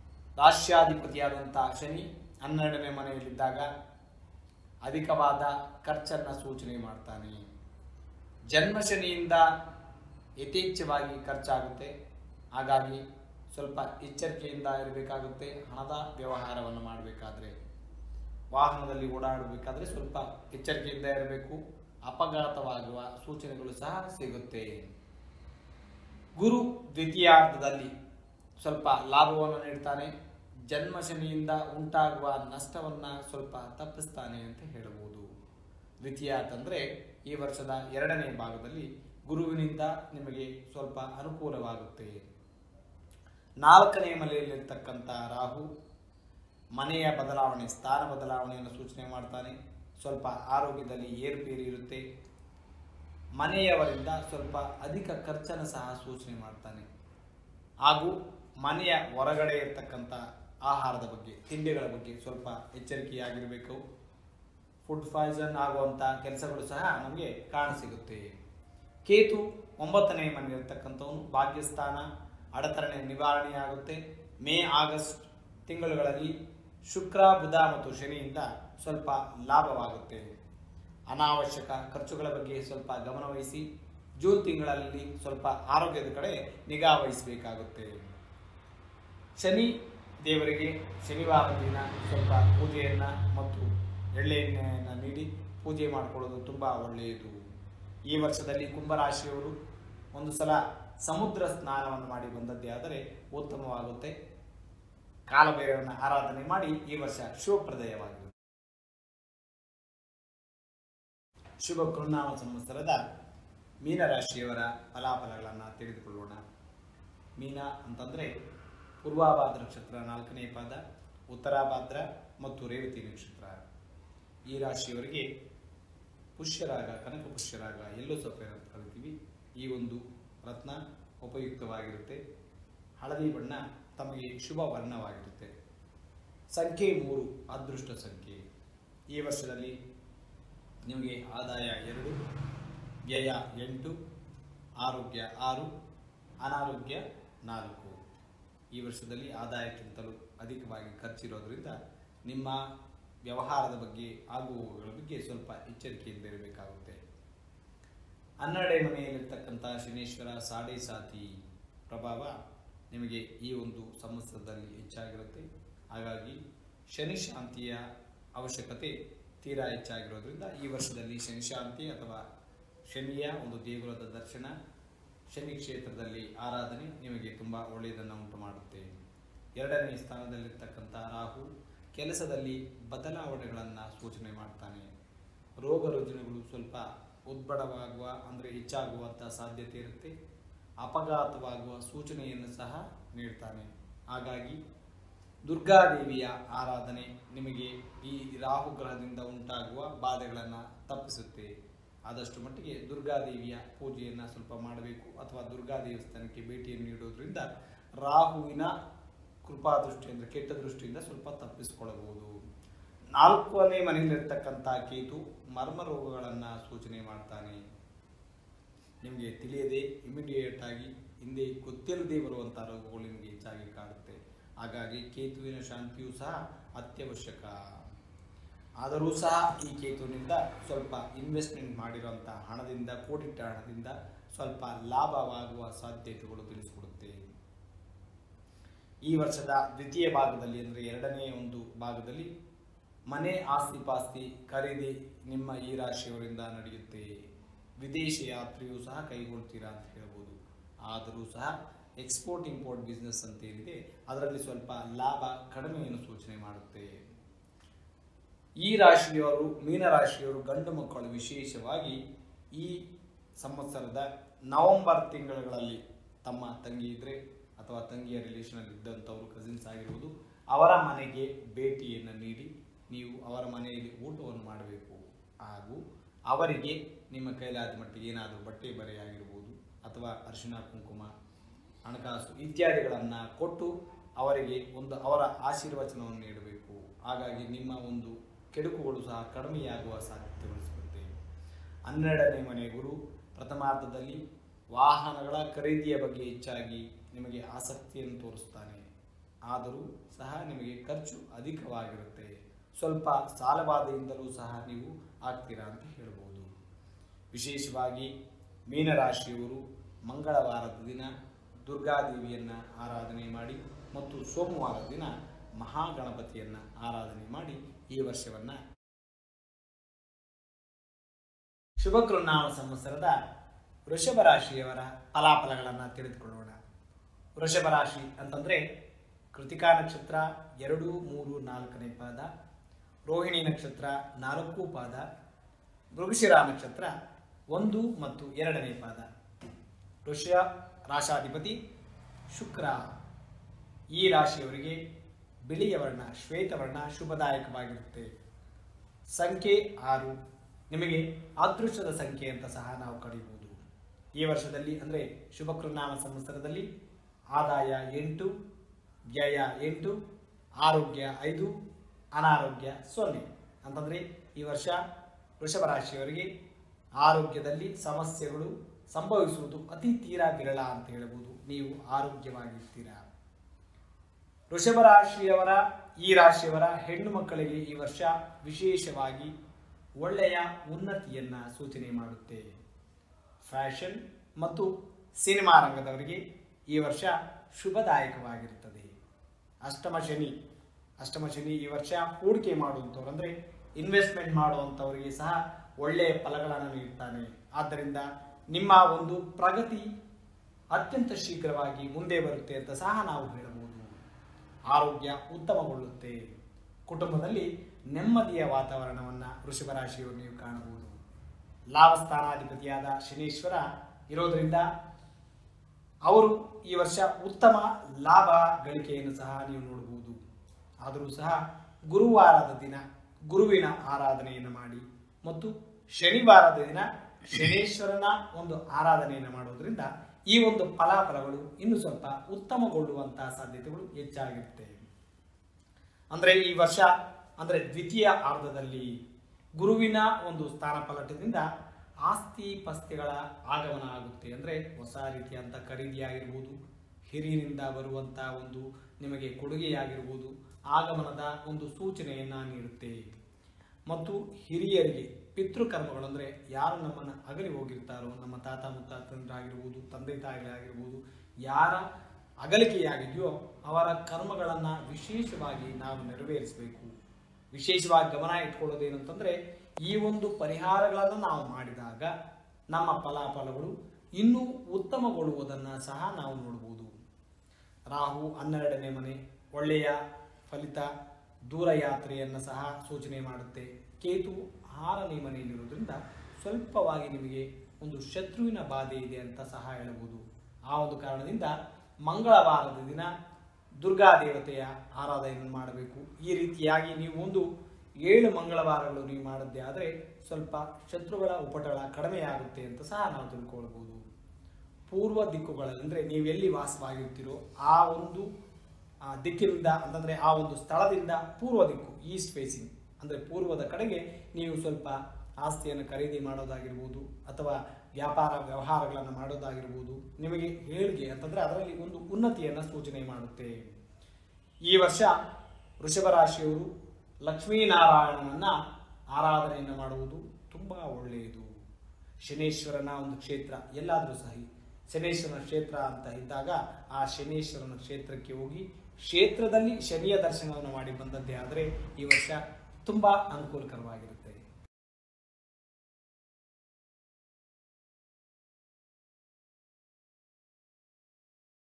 ರಾಶ್ಯಾಧಿಪತಿಯಾದಂಥ ಶನಿ ಹನ್ನೆರಡನೇ ಮನೆಯಲ್ಲಿದ್ದಾಗ ಅಧಿಕವಾದ ಖರ್ಚನ್ನು ಸೂಚನೆ ಮಾಡ್ತಾನೆ. ಜನ್ಮ ಶನಿಯಿಂದ ಯಥೇಚ್ಛವಾಗಿ ಖರ್ಚಾಗುತ್ತೆ. ಹಾಗಾಗಿ ಸ್ವಲ್ಪ ಎಚ್ಚರಿಕೆಯಿಂದ ಇರಬೇಕಾಗುತ್ತೆ. ಹಣದ ವ್ಯವಹಾರವನ್ನು ಮಾಡಬೇಕಾದ್ರೆ, ವಾಹನದಲ್ಲಿ ಓಡಾಡಬೇಕಾದ್ರೆ ಸ್ವಲ್ಪ ಎಚ್ಚರಿಕೆಯಿಂದ ಇರಬೇಕು. ಅಪಘಾತವಾಗುವ ಸೂಚನೆಗಳು ಸಹ ಸಿಗುತ್ತೆ. ಗುರು ದ್ವಿತೀಯಾರ್ಧದಲ್ಲಿ ಸ್ವಲ್ಪ ಲಾಭವನ್ನು ನೀಡ್ತಾನೆ. ಜನ್ಮ ಶನಿಯಿಂದ ಉಂಟಾಗುವ ನಷ್ಟವನ್ನು ಸ್ವಲ್ಪ ತಪ್ಪಿಸ್ತಾನೆ ಅಂತ ಹೇಳಬಹುದು. ದ್ವಿತೀಯಾರ್ಧ ಅಂದರೆ ಈ ವರ್ಷದ ಎರಡನೇ ಭಾಗದಲ್ಲಿ ಗುರುವಿನಿಂದ ನಿಮಗೆ ಸ್ವಲ್ಪ ಅನುಕೂಲವಾಗುತ್ತೆ. ನಾಲ್ಕನೇ ಮನೆಯಲ್ಲಿರ್ತಕ್ಕಂಥ ರಾಹು ಮನೆಯ ಬದಲಾವಣೆ, ಸ್ಥಾನ ಬದಲಾವಣೆಯನ್ನು ಸೂಚನೆ ಮಾಡ್ತಾನೆ. ಸ್ವಲ್ಪ ಆರೋಗ್ಯದಲ್ಲಿ ಏರುಪೇರು ಇರುತ್ತೆ. ಮನೆಯವರಿಂದ ಸ್ವಲ್ಪ ಅಧಿಕ ಖರ್ಚನ್ನು ಸಹ ಸೂಚನೆ ಮಾಡ್ತಾನೆ. ಹಾಗೂ ಮನೆಯ ಹೊರಗಡೆ ಇರತಕ್ಕಂಥ ಆಹಾರದ ಬಗ್ಗೆ, ತಿಂಡಿಗಳ ಬಗ್ಗೆ ಸ್ವಲ್ಪ ಎಚ್ಚರಿಕೆಯಾಗಿರಬೇಕು. ಫುಡ್ ಪಾಯ್ಸನ್ ಆಗುವಂಥ ಕೆಲಸಗಳು ಸಹ ನಮಗೆ ಕಾಣಸಿಗುತ್ತೆ. ಕೇತು ಒಂಬತ್ತನೇ ಮನೆಯಲ್ಲಿರ್ತಕ್ಕಂಥವನು ಭಾಗ್ಯಸ್ಥಾನ, ಅಡೆತಡೆ ನಿವಾರಣೆಯಾಗುತ್ತೆ. ಮೇ ಆಗಸ್ಟ್ ತಿಂಗಳುಗಳಲ್ಲಿ ಶುಕ್ರ ಬುಧ ಮತ್ತು ಶನಿಯಿಂದ ಸ್ವಲ್ಪ ಲಾಭವಾಗುತ್ತೆ. ಅನಾವಶ್ಯಕ ಖರ್ಚುಗಳ ಬಗ್ಗೆ ಸ್ವಲ್ಪ ಗಮನವಹಿಸಿ. ಜೂನ್ ತಿಂಗಳಲ್ಲಿ ಸ್ವಲ್ಪ ಆರೋಗ್ಯದ ಕಡೆ ನಿಗಾ ವಹಿಸಬೇಕಾಗುತ್ತೆ. ಶನಿ ದೇವರಿಗೆ ಶನಿವಾರ ದಿನ ಸ್ವಲ್ಪ ಪೂಜೆಯನ್ನು ಮತ್ತು ಎಳ್ಳೆಣ್ಣೆಯನ್ನು ನೀಡಿ ಪೂಜೆ ಮಾಡಿಕೊಳ್ಳೋದು ತುಂಬ ಒಳ್ಳೆಯದು. ಈ ವರ್ಷದಲ್ಲಿ ಕುಂಭರಾಶಿಯವರು ಒಂದು ಸಲ ಸಮುದ್ರ ಸ್ನಾನವನ್ನು ಮಾಡಿ ಬಂದದ್ದೇ ಆದರೆ ಉತ್ತಮವಾಗುತ್ತೆ. ಕಾಲಭೈರವನ ಆರಾಧನೆ ಮಾಡಿ ಈ ವರ್ಷ ಶುಭಪ್ರದಯವಾಗಿದೆ. ಶುಭ ಕೃನಾಮ ಸಂವತ್ಸರದ ಮೀನರಾಶಿಯವರ ಫಲಾಫಲಗಳನ್ನು ತಿಳಿದುಕೊಳ್ಳೋಣ. ಮೀನ ಅಂತಂದರೆ ಪೂರ್ವಾಭಾದ್ರ ನಕ್ಷತ್ರ ನಾಲ್ಕನೇ ಪಾದ, ಉತ್ತರಾಭಾದ್ರ ಮತ್ತು ರೇವತಿ ನಕ್ಷತ್ರ. ಈ ರಾಶಿಯವರಿಗೆ ಪುಷ್ಯರಾಗ, ಕನಕ ಪುಷ್ಯರಾಗ, ಎಲ್ಲೋ ಸಫೇರ್ ಅಂತ ಕರಿತೀವಿ, ಈ ಒಂದು ರತ್ನ ಉಪಯುಕ್ತವಾಗಿರುತ್ತೆ. ಹಳದಿ ಬಣ್ಣ ತಮಗೆ ಶುಭ ವರ್ಣವಾಗಿರುತ್ತೆ. ಸಂಖ್ಯೆ ಮೂರು ಅದೃಷ್ಟ ಸಂಖ್ಯೆ. ಈ ವರ್ಷದಲ್ಲಿ ನಿಮಗೆ ಆದಾಯ ಎರಡು, ವ್ಯಯ ಎಂಟು, ಆರೋಗ್ಯ ಆರು, ಅನಾರೋಗ್ಯ ನಾಲ್ಕು. ಈ ವರ್ಷದಲ್ಲಿ ಆದಾಯಕ್ಕಿಂತಲೂ ಅಧಿಕವಾಗಿ ಖರ್ಚಿರೋದ್ರಿಂದ ನಿಮ್ಮ ವ್ಯವಹಾರದ ಬಗ್ಗೆ ಆಗುವುಗಳ ಬಗ್ಗೆ ಸ್ವಲ್ಪ ಎಚ್ಚರಿಕೆಯಿಂದ ಇರಬೇಕಾಗುತ್ತೆ. ಹನ್ನೆರಡನೇ ಮನೆಯಲ್ಲಿರ್ತಕ್ಕಂಥ ಶನೀಶ್ವರ ಸಾಡೆ ಸಾತಿ ಪ್ರಭಾವ ನಿಮಗೆ ಈ ಒಂದು ಸಂವತ್ಸರದಲ್ಲಿ ಹೆಚ್ಚಾಗಿರುತ್ತೆ. ಹಾಗಾಗಿ ಶನಿ ಶಾಂತಿಯ ಅವಶ್ಯಕತೆ ತೀರಾ ಹೆಚ್ಚಾಗಿರೋದ್ರಿಂದ ಈ ವರ್ಷದಲ್ಲಿ ಶನಿ ಶಾಂತಿ ಅಥವಾ ಶನಿಯ ಒಂದು ದೇಗುಲದ ದರ್ಶನ, ಶನಿ ಕ್ಷೇತ್ರದಲ್ಲಿ ಆರಾಧನೆ ನಿಮಗೆ ತುಂಬ ಒಳ್ಳೆಯದನ್ನು ಉಂಟು ಮಾಡುತ್ತೆ. ಎರಡನೇ ಸ್ಥಾನದಲ್ಲಿರ್ತಕ್ಕಂಥ ರಾಹು ಕೆಲಸದಲ್ಲಿ ಬದಲಾವಣೆಗಳನ್ನು ಸೂಚನೆ ಮಾಡ್ತಾನೆ. ರೋಗ ರುಜಿನಗಳು ಸ್ವಲ್ಪ ಉದ್ಭಡವಾಗುವ ಅಂದರೆ ಹೆಚ್ಚಾಗುವಂಥ ಸಾಧ್ಯತೆ ಇರುತ್ತೆ. ಅಪಘಾತವಾಗುವ ಸೂಚನೆಯನ್ನು ಸಹ ನೀಡ್ತಾನೆ. ಹಾಗಾಗಿ ದುರ್ಗಾದೇವಿಯ ಆರಾಧನೆ ನಿಮಗೆ ಈ ರಾಹು ಗ್ರಹದಿಂದ ಉಂಟಾಗುವ ಬಾಧೆಗಳನ್ನು ತಪ್ಪಿಸುತ್ತೆ. ಆದಷ್ಟು ಮಟ್ಟಿಗೆ ದುರ್ಗಾದೇವಿಯ ಪೂಜೆಯನ್ನು ಸ್ವಲ್ಪ ಮಾಡಬೇಕು ಅಥವಾ ದುರ್ಗಾ ದೇವಸ್ಥಾನಕ್ಕೆ ಭೇಟಿಯನ್ನು ನೀಡೋದ್ರಿಂದ ರಾಹುವಿನ ಕೃಪಾದೃಷ್ಟಿ ಅಂದರೆ ಕೆಟ್ಟ ದೃಷ್ಟಿಯಿಂದ ಸ್ವಲ್ಪ ತಪ್ಪಿಸಿಕೊಳ್ಳಬಹುದು. ನಾಲ್ಕನೇ ಮನೆಯಲ್ಲಿರ್ತಕ್ಕಂಥ ಕೇತು ಮರ್ಮ ರೋಗಗಳನ್ನು ಸೂಚನೆ ಮಾಡ್ತಾನೆ. ನಿಮಗೆ ತಿಳಿಯದೆ ಇಮಿಡಿಯೇಟ್ ಆಗಿ ಹಿಂದೆ ಗೊತ್ತಿಲ್ಲದೆ ಬರುವಂಥ ರೋಗಗಳು ನಿಮಗೆ ಹೆಚ್ಚಾಗಿ ಕಾಡುತ್ತೆ. ಹಾಗಾಗಿ ಕೇತುವಿನ ಶಾಂತಿಯೂ ಸಹ ಅತ್ಯವಶ್ಯಕ. ಆದರೂ ಸಹ ಈ ಕೇತುವಿನಿಂದ ಸ್ವಲ್ಪ ಇನ್ವೆಸ್ಟ್ಮೆಂಟ್ ಮಾಡಿರುವಂಥ ಹಣದಿಂದ, ಕೂಡಿಟ್ಟ ಹಣದಿಂದ ಸ್ವಲ್ಪ ಲಾಭವಾಗುವ ಸಾಧ್ಯತೆಗಳು ತಿಳಿಸಿಕೊಡುತ್ತೆ. ಈ ವರ್ಷದ ದ್ವಿತೀಯ ಭಾಗದಲ್ಲಿ ಅಂದರೆ ಎರಡನೇ ಒಂದು ಭಾಗದಲ್ಲಿ ಮನೆ ಆಸ್ತಿ ಪಾಸ್ತಿ ಖರೀದಿ ನಿಮ್ಮ ಈ ರಾಶಿಯವರಿಂದ ನಡೆಯುತ್ತೆ. ವಿದೇಶ ಯಾತ್ರೆಯೂ ಸಹ ಕೈಗೊಳ್ತೀರಾ ಅಂತ ಹೇಳ್ಬೋದು. ಆದರೂ ಸಹ ಎಕ್ಸ್ಪೋರ್ಟ್ ಇಂಪೋರ್ಟ್ ಬಿಸ್ನೆಸ್ ಅಂತ ಏನಿದೆ ಅದರಲ್ಲಿ ಸ್ವಲ್ಪ ಲಾಭ ಕಡಿಮೆಯನ್ನು ಸೂಚನೆ ಮಾಡುತ್ತೆ. ಈ ರಾಶಿಯವರು, ಮೀನರಾಶಿಯವರು ಗಂಡು ಮಕ್ಕಳು ವಿಶೇಷವಾಗಿ ಈ ಸಂವತ್ಸರದ ನವೆಂಬರ್ ತಿಂಗಳುಗಳಲ್ಲಿ ತಮ್ಮ ತಂಗಿ ಇದ್ದರೆ ಅಥವಾ ತಂಗಿಯ ರಿಲೇಷನಲ್ಲಿ ಇದ್ದಂಥವರು ಕಸಿನ್ಸ್ ಆಗಿರುವುದು, ಅವರ ಮನೆಗೆ ಭೇಟಿಯನ್ನು ನೀಡಿ ನೀವು ಅವರ ಮನೆಯಲ್ಲಿ ಊಟವನ್ನು ಮಾಡಬೇಕು. ಹಾಗೂ ಅವರಿಗೆ ನಿಮ್ಮ ಕೈಲಾದ ಮಟ್ಟಿಗೆ ಏನಾದರೂ ಬಟ್ಟೆ ಬರೆಯಾಗಿರ್ಬೋದು ಅಥವಾ ಅರಿಶಿಣ ಕುಂಕುಮ, ಹಣಕಾಸು ಇತ್ಯಾದಿಗಳನ್ನು ಕೊಟ್ಟು ಅವರಿಗೆ ಒಂದು ಅವರ ಆಶೀರ್ವಚನವನ್ನು ನೀಡಬೇಕು. ಹಾಗಾಗಿ ನಿಮ್ಮ ಒಂದು ಕೆಡುಕುಗಳು ಸಹ ಕಡಿಮೆಯಾಗುವ ಸಾಧ್ಯತೆಗಳು ಸಿಗುತ್ತೆ. ಹನ್ನೆರಡನೇ ಮನೆ ಗುರು ಪ್ರಥಮಾರ್ಧದಲ್ಲಿ ವಾಹನಗಳ ಖರೀದಿಯ ಬಗ್ಗೆ ಹೆಚ್ಚಾಗಿ ನಿಮಗೆ ಆಸಕ್ತಿಯನ್ನು ತೋರಿಸ್ತಾನೆ. ಆದರೂ ಸಹ ನಿಮಗೆ ಖರ್ಚು ಅಧಿಕವಾಗಿರುತ್ತೆ. ಸ್ವಲ್ಪ ಸಾಲಬಾಧೆಯಿಂದಲೂ ಸಹ ನೀವು ಆಗ್ತೀರಾ ಅಂತ ಹೇಳ್ಬೋದು. ವಿಶೇಷವಾಗಿ ಮೀನರಾಶಿಯವರು ಮಂಗಳವಾರದ ದಿನ ದುರ್ಗಾದೇವಿಯನ್ನು ಆರಾಧನೆ ಮಾಡಿ ಮತ್ತು ಸೋಮವಾರದ ದಿನ ಮಹಾಗಣಪತಿಯನ್ನು ಆರಾಧನೆ ಮಾಡಿ ಈ ವರ್ಷವನ್ನು ಶುಭಕೃನ್ನಾಮ ಸಂವತ್ಸರದ ವೃಷಭ ರಾಶಿಯವರ ಫಲಾಫಲಗಳನ್ನು ತಿಳಿದುಕೊಳ್ಳೋಣ. ವೃಷಭ ರಾಶಿ ಅಂತಂದರೆ ಕೃತಿಕಾ ನಕ್ಷತ್ರ ಎರಡು ಮೂರು ನಾಲ್ಕನೇ ಪಾದ, ರೋಹಿಣಿ ನಕ್ಷತ್ರ ನಾಲ್ಕು ಪಾದ, ಮೃಗಶಿರ ನಕ್ಷತ್ರ ಒಂದು ಮತ್ತು ಎರಡನೇ ಪಾದ. ವೃಷಭ ರಾಶಾಧಿಪತಿ ಶುಕ್ರ. ಈ ರಾಶಿಯವರಿಗೆ ಬಿಳಿಯ ವರ್ಣ ಶ್ವೇತವರ್ಣ ಶುಭದಾಯಕವಾಗಿರುತ್ತೆ. ಸಂಖ್ಯೆ ಆರು ನಿಮಗೆ ಅದೃಷ್ಟದ ಸಂಖ್ಯೆ ಅಂತ ಸಹ ನಾವು ಕರೆಯಬಹುದು. ಈ ವರ್ಷದಲ್ಲಿ ಅಂದರೆ ಶುಭಕೃನ್ನಾಮ ಸಂವತ್ಸರದಲ್ಲಿ ಆದಾಯ ಎಂಟು, ವ್ಯಯ ಎಂಟು, ಆರೋಗ್ಯ ಐದು, ಅನಾರೋಗ್ಯ ಸೊನ್ನೆ. ಅಂತಂದರೆ ಈ ವರ್ಷ ವೃಷಭ ರಾಶಿಯವರಿಗೆ ಆರೋಗ್ಯದಲ್ಲಿ ಸಮಸ್ಯೆಗಳು ಸಂಭವಿಸುವುದು ಅತಿ ತೀರಾ ವಿರಳ ಅಂತ ಹೇಳಬಹುದು. ನೀವು ಆರೋಗ್ಯವಾಗಿರ್ತೀರಾ. ವೃಷಭ ರಾಶಿಯವರ ಈ ರಾಶಿಯವರ ಹೆಣ್ಣು ಮಕ್ಕಳಿಗೆ ಈ ವರ್ಷ ವಿಶೇಷವಾಗಿ ಒಳ್ಳೆಯ ಉನ್ನತಿಯನ್ನು ಸೂಚನೆ ಮಾಡುತ್ತೆ. ಫ್ಯಾಷನ್ ಮತ್ತು ಸಿನಿಮಾ ರಂಗದವರಿಗೆ ಈ ವರ್ಷ ಶುಭದಾಯಕವಾಗಿರುತ್ತದೆ. ಅಷ್ಟಮ ಶನಿ ಅಷ್ಟಮ ಶನಿ ಈ ವರ್ಷ ಹೂಡಿಕೆ ಮಾಡುವಂಥವ್ರು ಅಂದರೆ ಇನ್ವೆಸ್ಟ್ಮೆಂಟ್ ಮಾಡುವಂಥವರಿಗೆ ಸಹ ಒಳ್ಳೆಯ ಫಲಗಳನ್ನು ನೀಡುತ್ತಾನೆ. ಆದ್ದರಿಂದ ನಿಮ್ಮ ಒಂದು ಪ್ರಗತಿ ಅತ್ಯಂತ ಶೀಘ್ರವಾಗಿ ಮುಂದೆ ಬರುತ್ತೆ ಅಂತ ಸಹ ನಾವು ಹೇಳಬಹುದು. ಆರೋಗ್ಯ ಉತ್ತಮಗೊಳ್ಳುತ್ತೆ. ಕುಟುಂಬದಲ್ಲಿ ನೆಮ್ಮದಿಯ ವಾತಾವರಣವನ್ನು ವೃಷಭ ರಾಶಿಯವರು ನೀವು ಕಾಣಬಹುದು. ಲಾಭಸ್ಥಾನಾಧಿಪತಿಯಾದ ಶನೀಶ್ವರ ಇರೋದರಿಂದ ಅವರು ಈ ವರ್ಷ ಉತ್ತಮ ಲಾಭ ಗಳಿಕೆಯನ್ನು ಸಹ ನೀವು ನೋಡಬಹುದು. ಆದರೂ ಸಹ ಗುರುವಾರದ ದಿನ ಗುರುವಿನ ಆರಾಧನೆಯನ್ನು ಮಾಡಿ ಮತ್ತು ಶನಿವಾರದ ದಿನ ಶನೇಶ್ವರನ ಒಂದು ಆರಾಧನೆಯನ್ನು ಮಾಡೋದ್ರಿಂದ ಈ ಒಂದು ಫಲಾಫಲಗಳು ಇನ್ನೂ ಸ್ವಲ್ಪ ಉತ್ತಮಗೊಳ್ಳುವಂತಹ ಸಾಧ್ಯತೆಗಳು ಹೆಚ್ಚಾಗಿರುತ್ತೆ. ಅಂದರೆ ಈ ವರ್ಷ ಅಂದರೆ ದ್ವಿತೀಯ ಆರ್ಧದಲ್ಲಿ ಗುರುವಿನ ಒಂದು ಸ್ಥಾನಪಲಟದಿಂದ ಆಸ್ತಿ ಪಸ್ತಿಗಳ ಆಗಮನ ಆಗುತ್ತೆ. ಅಂದರೆ ಹೊಸ ರೀತಿಯಂಥ ಖರೀದಿಯಾಗಿರ್ಬೋದು, ಹಿರಿಯರಿಂದ ಬರುವಂಥ ಒಂದು ನಿಮಗೆ ಕೊಡುಗೆಯಾಗಿರ್ಬೋದು, ಆಗಮನದ ಒಂದು ಸೂಚನೆಯನ್ನು ನೀಡುತ್ತೆ. ಮತ್ತು ಹಿರಿಯರಿಗೆ ಪಿತೃಕರ್ಮಗಳು ಅಂದರೆ ಯಾರು ನಮ್ಮನ್ನು ಅಗಲಿ ಹೋಗಿರ್ತಾರೋ, ನಮ್ಮ ತಾತ ಮುತ್ತಾತಂದ್ರಾಗಿರ್ಬೋದು, ತಂದೆ ತಾಯಿಗಳಾಗಿರ್ಬೋದು, ಯಾರ ಅಗಲಿಕೆಯಾಗಿದೆಯೋ ಅವರ ಕರ್ಮಗಳನ್ನು ವಿಶೇಷವಾಗಿ ನಾವು ನೆರವೇರಿಸಬೇಕು. ವಿಶೇಷವಾಗಿ ಗಮನ ಇಟ್ಕೊಳ್ಳೋದೇನಂತಂದರೆ ಈ ಒಂದು ಪರಿಹಾರಗಳನ್ನು ನಾವು ಮಾಡಿದಾಗ ನಮ್ಮ ಫಲಾಫಲಗಳು ಇನ್ನೂ ಉತ್ತಮಗೊಳ್ಳುವುದನ್ನು ಸಹ ನಾವು ನೋಡ್ಬೋದು. ರಾಹು ಹನ್ನೆರಡನೇ ಮನೆ ಒಳ್ಳೆಯ ಫಲಿತ, ದೂರ ಯಾತ್ರೆಯನ್ನು ಸಹ ಸೂಚನೆ ಮಾಡುತ್ತೆ. ಕೇತು ಆರನೇ ಮನೆಯಲ್ಲಿರೋದ್ರಿಂದ ಸ್ವಲ್ಪವಾಗಿ ನಿಮಗೆ ಒಂದು ಶತ್ರುವಿನ ಬಾಧೆ ಇದೆ ಅಂತ ಸಹ ಹೇಳಬಹುದು. ಆ ಒಂದು ಕಾರಣದಿಂದ ಮಂಗಳವಾರದ ದಿನ ದುರ್ಗಾ ದೇವತೆಯ ಆರಾಧನೆಯನ್ನು ಮಾಡಬೇಕು. ಈ ರೀತಿಯಾಗಿ ನೀವು ಒಂದು ಏಳು ಮಂಗಳವಾರಗಳು ನೀವು ಮಾಡಿದ್ದೆ ಆದರೆ ಸ್ವಲ್ಪ ಶತ್ರುಗಳ ಉಪಟಳ ಕಡಿಮೆಯಾಗುತ್ತೆ ಅಂತ ಸಹ ನಾವು ತಿಳ್ಕೊಳ್ಬೋದು. ಪೂರ್ವ ದಿಕ್ಕುಗಳಲ್ಲಿ ಅಂದರೆ ನೀವು ಎಲ್ಲಿ ವಾಸವಾಗಿರ್ತೀರೋ ಆ ಒಂದು ದಿಕ್ಕಿನಿಂದ ಅಂತಂದರೆ ಆ ಒಂದು ಸ್ಥಳದಿಂದ ಪೂರ್ವ ದಿಕ್ಕು ಈಸ್ಟ್ ಫೇಸಿಂಗ್ ಅಂದರೆ ಪೂರ್ವದ ಕಡೆಗೆ ನೀವು ಸ್ವಲ್ಪ ಆಸ್ತಿಯನ್ನು ಖರೀದಿ ಮಾಡೋದಾಗಿರ್ಬೋದು ಅಥವಾ ವ್ಯಾಪಾರ ವ್ಯವಹಾರಗಳನ್ನು ಮಾಡೋದಾಗಿರ್ಬೋದು, ನಿಮಗೆ ಏಳಿಗೆ ಅಂತಂದರೆ ಅದರಲ್ಲಿ ಒಂದು ಉನ್ನತಿಯನ್ನು ಸೂಚನೆ ಮಾಡುತ್ತೆ. ಈ ವರ್ಷ ವೃಷಭ ರಾಶಿಯವರು ಲಕ್ಷ್ಮೀನಾರಾಯಣನನ್ನು ಆರಾಧನೆಯನ್ನು ಮಾಡುವುದು ತುಂಬ ಒಳ್ಳೆಯದು. ಶನೇಶ್ವರನ ಒಂದು ಕ್ಷೇತ್ರ ಎಲ್ಲಾದರೂ ಸಹಿ ಶನೇಶ್ವರನ ಕ್ಷೇತ್ರ ಅಂತ ಇದ್ದಾಗ ಆ ಶನೇಶ್ವರನ ಕ್ಷೇತ್ರಕ್ಕೆ ಹೋಗಿ ಕ್ಷೇತ್ರದಲ್ಲಿ ಶನಿಯ ದರ್ಶನವನ್ನು ಮಾಡಿ ಬಂದದ್ದೇ ಆದರೆ ಈ ವರ್ಷ ತುಂಬ ಅನುಕೂಲಕರವಾಗಿರುತ್ತೆ.